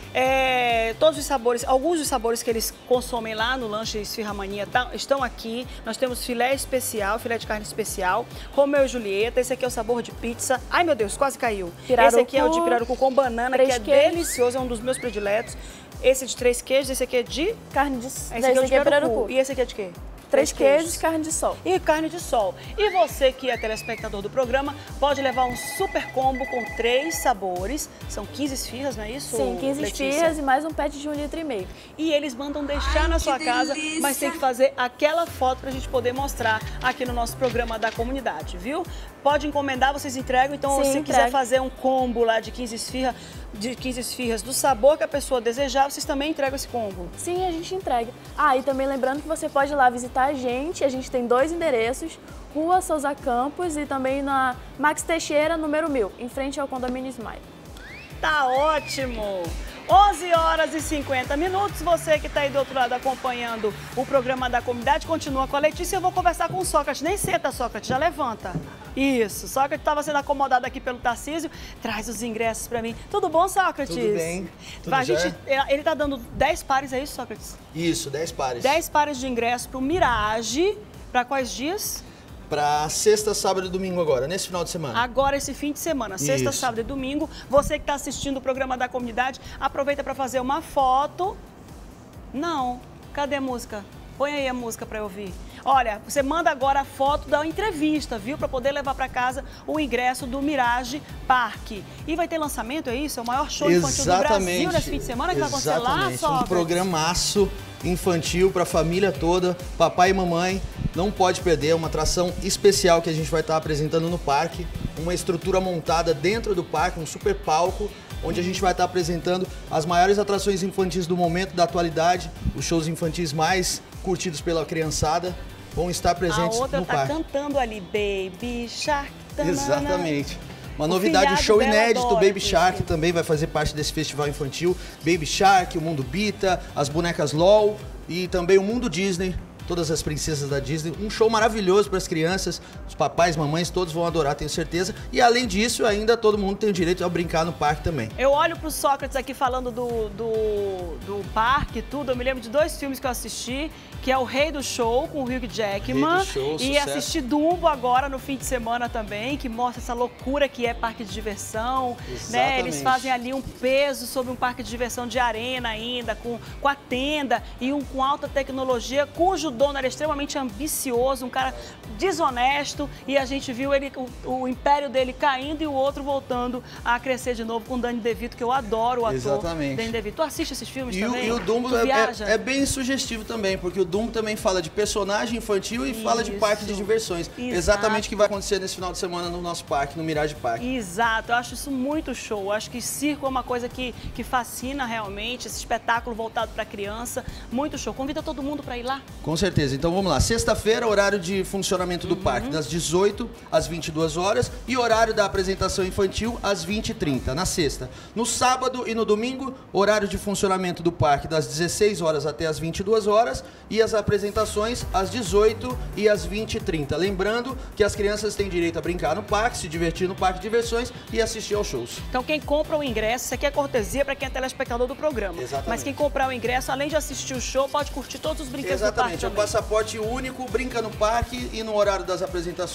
S1: Todos os sabores, alguns dos sabores que eles consomem lá no lanche Esfirra Mania estão aqui. Nós temos filé especial, filé de carne especial, Romeu e Julieta. Esse aqui é o sabor de pizza. Ai, meu Deus, quase caiu.
S8: Pirarucu,
S1: esse aqui é o de pirarucu com banana, que é delicioso, é um dos meus prediletos. Esse é de 3 queijos, esse aqui é de...
S8: Carne de...
S1: Esse aqui é o de pirarucu. E esse aqui é de quê?
S8: 3 queijos, carne de sol.
S1: E carne de sol. E você que é telespectador do programa, pode levar um super combo com 3 sabores. São 15 esfirras, não é isso,
S8: Sim, 15
S1: Letícia?
S8: esfirras e mais um pet de 1,5 litro.
S1: E eles mandam deixar na sua casa, mas tem que fazer aquela foto pra gente poder mostrar aqui no nosso programa da comunidade, viu? Pode encomendar, vocês entregam. Então, se quiser fazer um combo lá de 15 esfirras do sabor que a pessoa desejar, vocês também entregam esse combo?
S8: Sim, a gente entrega. Ah, e também lembrando que você pode ir lá visitar a gente tem 2 endereços, Rua Souza Campos e também na Max Teixeira, número 1000, em frente ao condomínio Smile.
S1: Tá ótimo! 11 horas e 50 minutos, você que está aí do outro lado acompanhando o programa da comunidade, continua com a Letícia. Eu vou conversar com o Sócrates, nem senta, Sócrates, já levanta. Isso, Sócrates estava sendo acomodado aqui pelo Tarcísio, traz os ingressos para mim. Tudo bom, Sócrates?
S9: Tudo bem, tudo
S1: Ele está dando 10 pares, é isso, Sócrates?
S9: Isso, 10 pares.
S1: 10 pares de ingressos para o Mirage, para quais dias?
S9: Para sexta, sábado e domingo agora, nesse final de semana.
S1: Agora, esse fim de semana, sexta, sábado e domingo. Você que está assistindo o programa da comunidade, aproveita para fazer uma foto. Não, cadê a música? Põe aí a música para eu ouvir. Olha, você manda agora a foto da entrevista, viu? Para poder levar para casa o ingresso do Mirage Parque. E vai ter lançamento, é isso? É o maior show infantil do Brasil nesse fim de semana que vai acontecer lá, Sócrates?
S9: Um programaço infantil para a família toda, papai e mamãe. Não pode perder, uma atração especial que a gente vai estar apresentando no parque. Uma estrutura montada dentro do parque, um super palco, onde a gente vai estar apresentando as maiores atrações infantis do momento, da atualidade, os shows infantis mais curtidos pela criançada vão estar presentes no parque.
S1: A outra tá cantando ali, Baby Shark. Tanana.
S9: Exatamente. Uma novidade, um show inédito, Baby Shark também vai fazer parte desse festival infantil. Baby Shark, o Mundo Bita, as bonecas LOL e também o Mundo Disney. Todas as princesas da Disney, um show maravilhoso para as crianças, os papais, mamães, todos vão adorar, tenho certeza. E além disso, ainda todo mundo tem o direito a brincar no parque também.
S1: Eu olho pro Sócrates aqui falando do parque e tudo, eu me lembro de 2 filmes que eu assisti, que é o Rei do Show, com o Hugh Jackman, e assisti Dumbo agora no fim de semana também, que mostra essa loucura que é parque de diversão, né? Eles fazem ali um peso sobre um parque de diversão de arena ainda, com a tenda e com alta tecnologia, cujo dono era extremamente ambicioso, um cara desonesto, e a gente viu ele, o império dele caindo e o outro voltando a crescer de novo com o Danny DeVito, que eu adoro o ator.
S9: Exatamente.
S1: Danny DeVito. Tu assiste esses filmes também?
S9: E o Dumbo é bem sugestivo também, porque o Dumbo também fala de personagem infantil e fala de parque de diversões. Exatamente o que vai acontecer nesse final de semana no nosso parque, no Mirage Park.
S1: Exato, eu acho isso muito show. Eu acho que circo é uma coisa que fascina realmente, esse espetáculo voltado para criança, muito show. Convida todo mundo para ir lá.
S9: Com certeza. Então vamos lá. Sexta-feira, horário de funcionamento do parque, das 18 às 22 horas e horário da apresentação infantil às 20h30, na sexta. No sábado e no domingo, horário de funcionamento do parque das 16 horas até as 22 horas e as apresentações às 18 e às 20h30. Lembrando que as crianças têm direito a brincar no parque, se divertir no parque de diversões e assistir aos shows.
S1: Então quem compra o ingresso, isso aqui é cortesia para quem é telespectador do programa.
S9: Exatamente.
S1: Mas quem comprar o ingresso, além de assistir o show, pode curtir todos os brinquedos do parque também.
S9: Exatamente, é um passaporte único, brinca no parque e no horário das apresentações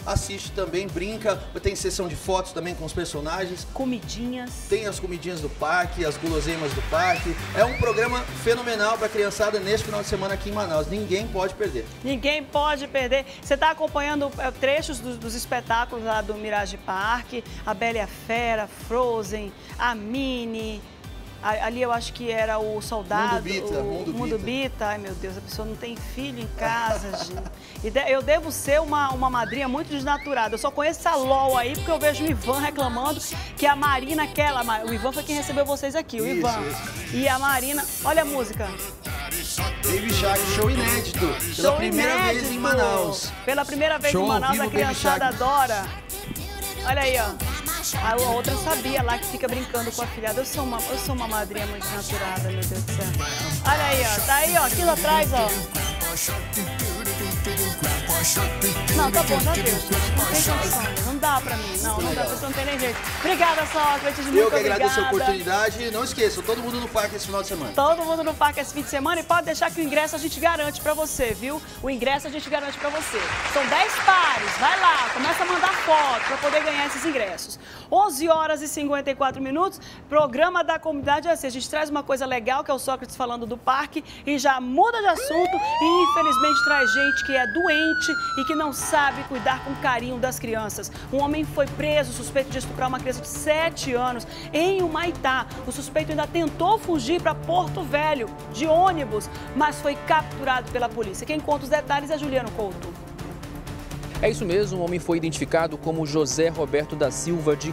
S9: assiste também, brinca, tem sessão de fotos também com os personagens.
S1: Comidinhas.
S9: Tem as comidinhas do parque, as guloseimas do parque. É um programa fenomenal para a criançada neste final de semana aqui em Manaus. Ninguém pode perder.
S1: Ninguém pode perder. Você está acompanhando trechos dos espetáculos lá do Mirage Park, a Bela e a Fera, Frozen, a Minnie. Ali eu acho que era o Soldado, Mundo Bita. Ai, meu Deus, a pessoa não tem filho em casa, gente. E eu devo ser uma madrinha muito desnaturada. Eu só conheço essa LOL aí porque eu vejo o Ivan reclamando que a Marina, o Ivan foi quem recebeu vocês aqui, o Ivan. E a Marina, olha a música.
S9: Baby Shark, show inédito. Pela primeira vez em Manaus.
S1: Pela primeira vez em Manaus, a criançada adora. Olha aí, ó. A outra sabia lá que fica brincando com a filhada. Eu sou uma madrinha muito desnaturada, meu Deus do céu. Olha aí, ó. Tá aí, ó. Aquilo atrás, ó. Não, tá bom, já deu. Não tem condição. Não dá pra mim. Não dá, não tem nem jeito. Obrigada, Sócrates. Muito
S9: obrigada. Eu que agradeço a oportunidade. E não esqueçam, todo mundo no parque esse final de semana.
S1: Todo mundo no parque esse fim de semana. E pode deixar que o ingresso a gente garante pra você, viu? O ingresso a gente garante pra você. São 10 pares. Vai lá, começa a mandar foto pra poder ganhar esses ingressos. 11 horas e 54 minutos. Programa da comunidade é assim. A gente traz uma coisa legal, que é o Sócrates falando do parque, e já muda de assunto e, infelizmente, traz gente que é doente e que não sabe cuidar com carinho das crianças. Um homem foi preso, suspeito de estuprar uma criança de 7 anos em Humaitá. O suspeito ainda tentou fugir para Porto Velho de ônibus, mas foi capturado pela polícia. Quem conta os detalhes é Juliano Couto.
S10: É isso mesmo, o homem foi identificado como José Roberto da Silva, de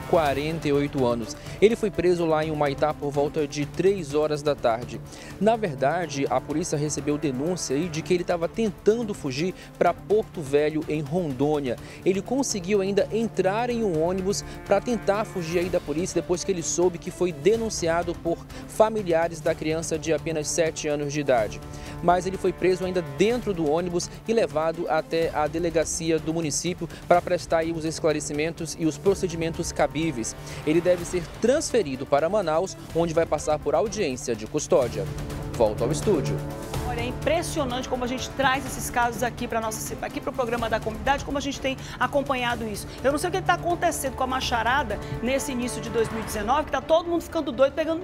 S10: 48 anos. Ele foi preso lá em Humaitá por volta de 3 horas da tarde. Na verdade, a polícia recebeu denúncia de que ele estava tentando fugir para Porto Velho, em Rondônia. Ele conseguiu ainda entrar em um ônibus para tentar fugir aí da polícia depois que ele soube que foi denunciado por familiares da criança de apenas 7 anos de idade. Mas ele foi preso ainda dentro do ônibus e levado até a delegacia do município para prestar aí os esclarecimentos e os procedimentos cabíveis. Ele deve ser transferido para Manaus, onde vai passar por audiência de custódia. Volto ao estúdio.
S1: Olha, é impressionante como a gente traz esses casos aqui para o programa da comunidade, como a gente tem acompanhado isso. Eu não sei o que está acontecendo com a macharada nesse início de 2019, que está todo mundo ficando doido, pegando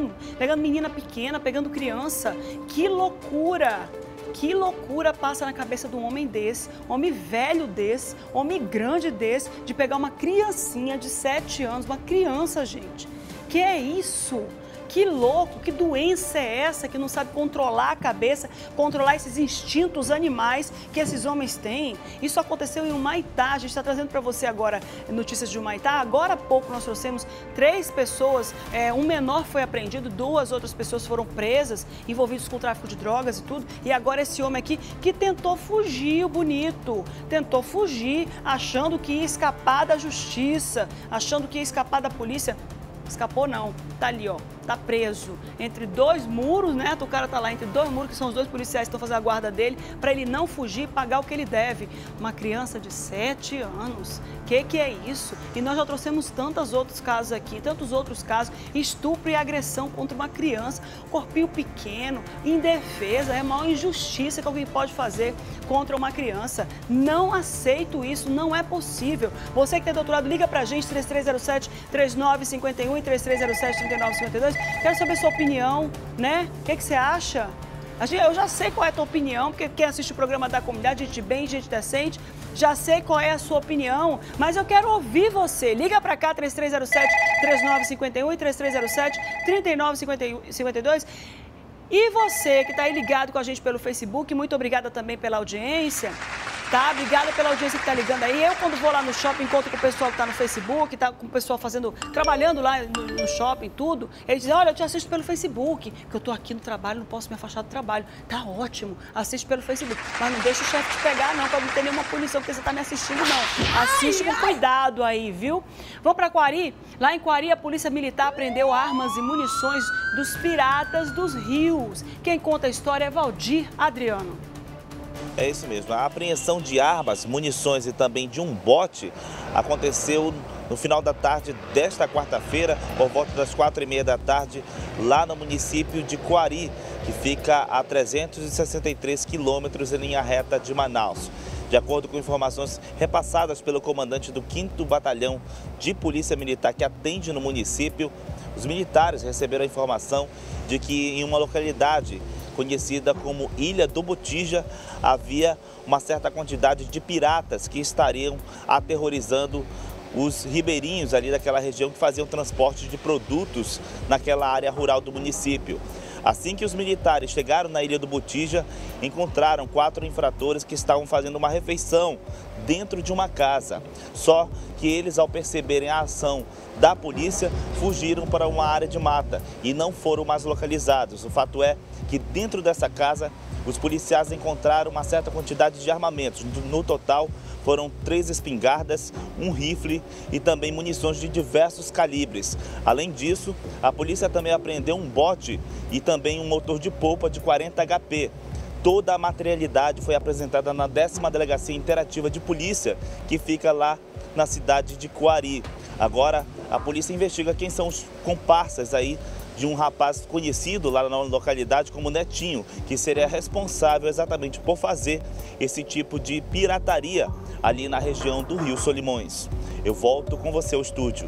S1: menina pequena, pegando criança. Que loucura! Que loucura passa na cabeça de um homem desse, homem velho desse, homem grande desse, de pegar uma criancinha de 7 anos, uma criança, gente. Que é isso? Que louco, que doença é essa que não sabe controlar a cabeça, controlar esses instintos animais que esses homens têm? Isso aconteceu em Humaitá. A gente está trazendo para você agora notícias de Humaitá. Agora há pouco nós trouxemos 3 pessoas, um menor foi apreendido, 2 outras pessoas foram presas, envolvidos com tráfico de drogas e tudo. E agora esse homem aqui que tentou fugir, o bonito, tentou fugir, achando que ia escapar da justiça, achando que ia escapar da polícia. Escapou não, tá ali, ó, tá preso entre 2 muros, né? O cara tá lá entre 2 muros, que são os 2 policiais que estão fazendo a guarda dele, para ele não fugir e pagar o que ele deve. Uma criança de 7 anos, que é isso? E nós já trouxemos tantos outros casos aqui, tantos outros casos, estupro e agressão contra uma criança, corpinho pequeno, indefesa, é a maior injustiça que alguém pode fazer contra uma criança. Não aceito isso, não é possível. Você que tem doutorado, liga pra gente, 3307-3951 e 3307-3952. Quero saber sua opinião, né? O que você acha? Eu já sei qual é a tua opinião, porque quem assiste o programa da comunidade, gente bem, gente decente, já sei qual é a sua opinião, mas eu quero ouvir você. Liga pra cá, 3307-3951 e 3307-3952. E você que está aí ligado com a gente pelo Facebook, muito obrigada também pela audiência, tá? Obrigada pela audiência que está ligando aí. Eu, quando vou lá no shopping, encontro com o pessoal que está no Facebook, tá com o pessoal trabalhando lá no shopping, tudo. Eles dizem, olha, eu te assisto pelo Facebook, que eu estou aqui no trabalho, não posso me afastar do trabalho. Tá ótimo, assiste pelo Facebook. Mas não deixa o chefe te pegar, não, para não ter nenhuma punição, porque você está me assistindo, não. Assiste com cuidado aí, viu? Vamos para Quari? Lá em Quari, a Polícia Militar apreendeu armas e munições dos piratas dos rios. Quem conta a história é Valdir Adriano.
S20: É isso mesmo. A apreensão de armas, munições e também de um bote aconteceu no final da tarde desta quarta-feira, por volta das 4h30 da tarde, lá no município de Quari, que fica a 363 quilômetros em linha reta de Manaus. De acordo com informações repassadas pelo comandante do 5º Batalhão de Polícia Militar que atende no município, os militares receberam a informação de que em uma localidade conhecida como Ilha do Botija, havia uma certa quantidade de piratas que estariam aterrorizando os ribeirinhos ali daquela região que faziam transporte de produtos naquela área rural do município. Assim que os militares chegaram na Ilha do Botija, encontraram 4 infratores que estavam fazendo uma refeição dentro de uma casa. Só que eles, ao perceberem a ação da polícia, fugiram para uma área de mata e não foram mais localizados. O fato é que dentro dessa casa, os policiais encontraram uma certa quantidade de armamentos. No total, foram 3 espingardas, um rifle e também munições de diversos calibres. Além disso, a polícia também apreendeu um bote e também um motor de polpa de 40 HP. Toda a materialidade foi apresentada na 10ª Delegacia Interativa de Polícia, que fica lá na cidade de Coari. Agora, a polícia investiga quem são os comparsas aí de um rapaz conhecido lá na localidade como Netinho, que seria responsável exatamente por fazer esse tipo de pirataria ali na região do Rio Solimões. Eu volto com você ao estúdio.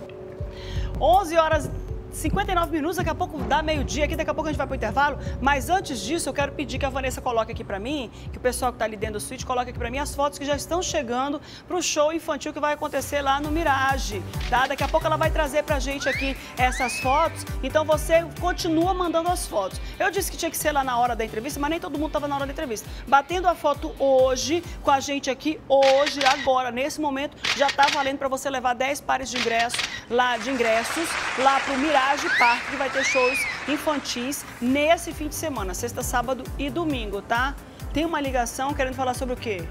S1: 11h59, daqui a pouco dá meio-dia aqui, daqui a pouco a gente vai pro intervalo, mas antes disso eu quero pedir que a Vanessa coloque aqui pra mim, que o pessoal que tá ali dentro do suíte coloque aqui pra mim as fotos que já estão chegando pro show infantil que vai acontecer lá no Mirage, tá? Daqui a pouco ela vai trazer pra gente aqui essas fotos, então você continua mandando as fotos. Eu disse que tinha que ser lá na hora da entrevista, mas nem todo mundo tava na hora da entrevista. Batendo a foto hoje, com a gente aqui hoje, agora, nesse momento, já tá valendo pra você levar 10 pares de ingressos lá pro Mirage Parque, que vai ter shows infantis nesse fim de semana, sexta, sábado e domingo, tá? Tem uma ligação querendo falar sobre o quê?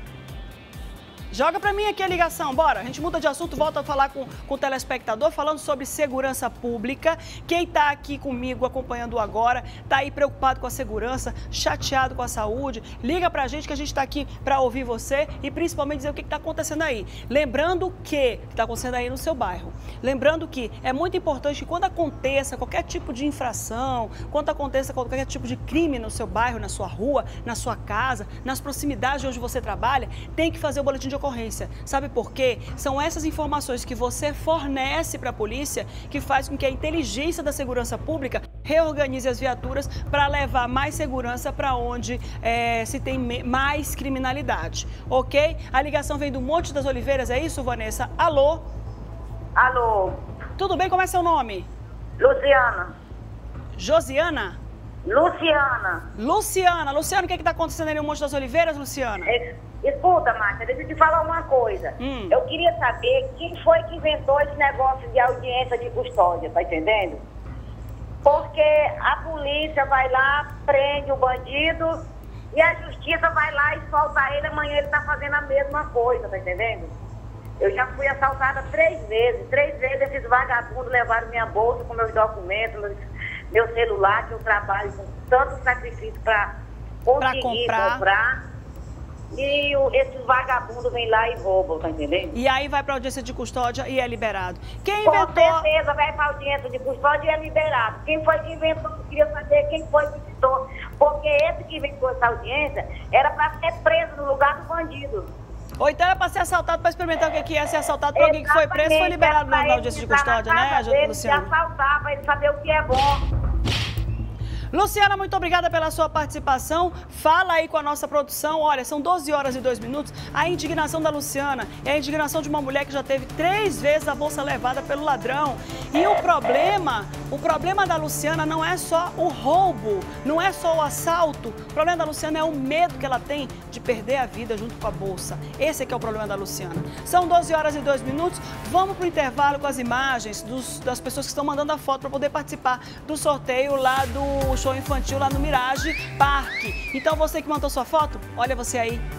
S1: Joga pra mim aqui a ligação, bora. A gente muda de assunto, volta a falar com o telespectador, falando sobre segurança pública. Quem tá aqui comigo acompanhando agora, tá aí preocupado com a segurança, chateado com a saúde, liga pra gente que a gente tá aqui pra ouvir você e principalmente dizer o que tá acontecendo aí. Lembrando que tá acontecendo aí no seu bairro. Lembrando que é muito importante que quando aconteça qualquer tipo de infração, quando aconteça qualquer tipo de crime no seu bairro, na sua rua, na sua casa, nas proximidades de onde você trabalha, tem que fazer o boletim de ocorrência. Sabe por quê? São essas informações que você fornece para a polícia que faz com que a inteligência da segurança pública reorganize as viaturas para levar mais segurança para onde se tem mais criminalidade, ok? A ligação vem do Monte das Oliveiras, é isso, Vanessa? Alô?
S12: Alô?
S1: Tudo bem? Como é seu nome?
S12: Luciana.
S1: Josiana?
S12: Luciana.
S1: Luciana, o que está acontecendo aí no Monte das Oliveiras, Luciana?
S12: Escuta, Márcia, deixa eu te falar uma coisa. Eu queria saber quem foi que inventou esse negócio de audiência de custódia, tá entendendo? Porque a polícia vai lá, prende o bandido e a justiça vai lá e solta ele, amanhã ele tá fazendo a mesma coisa, tá entendendo? Eu já fui assaltada 3 vezes. 3 vezes esses vagabundos levaram minha bolsa com meus documentos, meu celular, que eu trabalho com tanto sacrifício para conseguir comprar. E esses vagabundos vêm lá e roubam, tá entendendo?
S1: E aí vai pra audiência de custódia e é liberado. Quem inventou...
S12: Com certeza vai pra audiência de custódia e é liberado. Quem foi que inventou? Eu queria saber quem foi que inventou. Porque esse que inventou essa audiência era pra ser preso no lugar do bandido.
S1: Ou então era pra ser assaltado, pra experimentar o que é ser assaltado por alguém que foi preso, foi liberado na audiência de custódia, né, Luciana?
S12: Ele assaltar pra ele saber o que é bom.
S1: Luciana, muito obrigada pela sua participação. Fala aí com a nossa produção. Olha, são 12h02. A indignação da Luciana é a indignação de uma mulher que já teve 3 vezes a bolsa levada pelo ladrão. E o problema da Luciana não é só o roubo, não é só o assalto. O problema da Luciana é o medo que ela tem de perder a vida junto com a bolsa. Esse é que é o problema da Luciana. São 12h02. Vamos para o intervalo com as imagens das pessoas que estão mandando a foto para poder participar do sorteio lá do show infantil lá no Mirage Parque. Então você que mandou sua foto, olha você aí.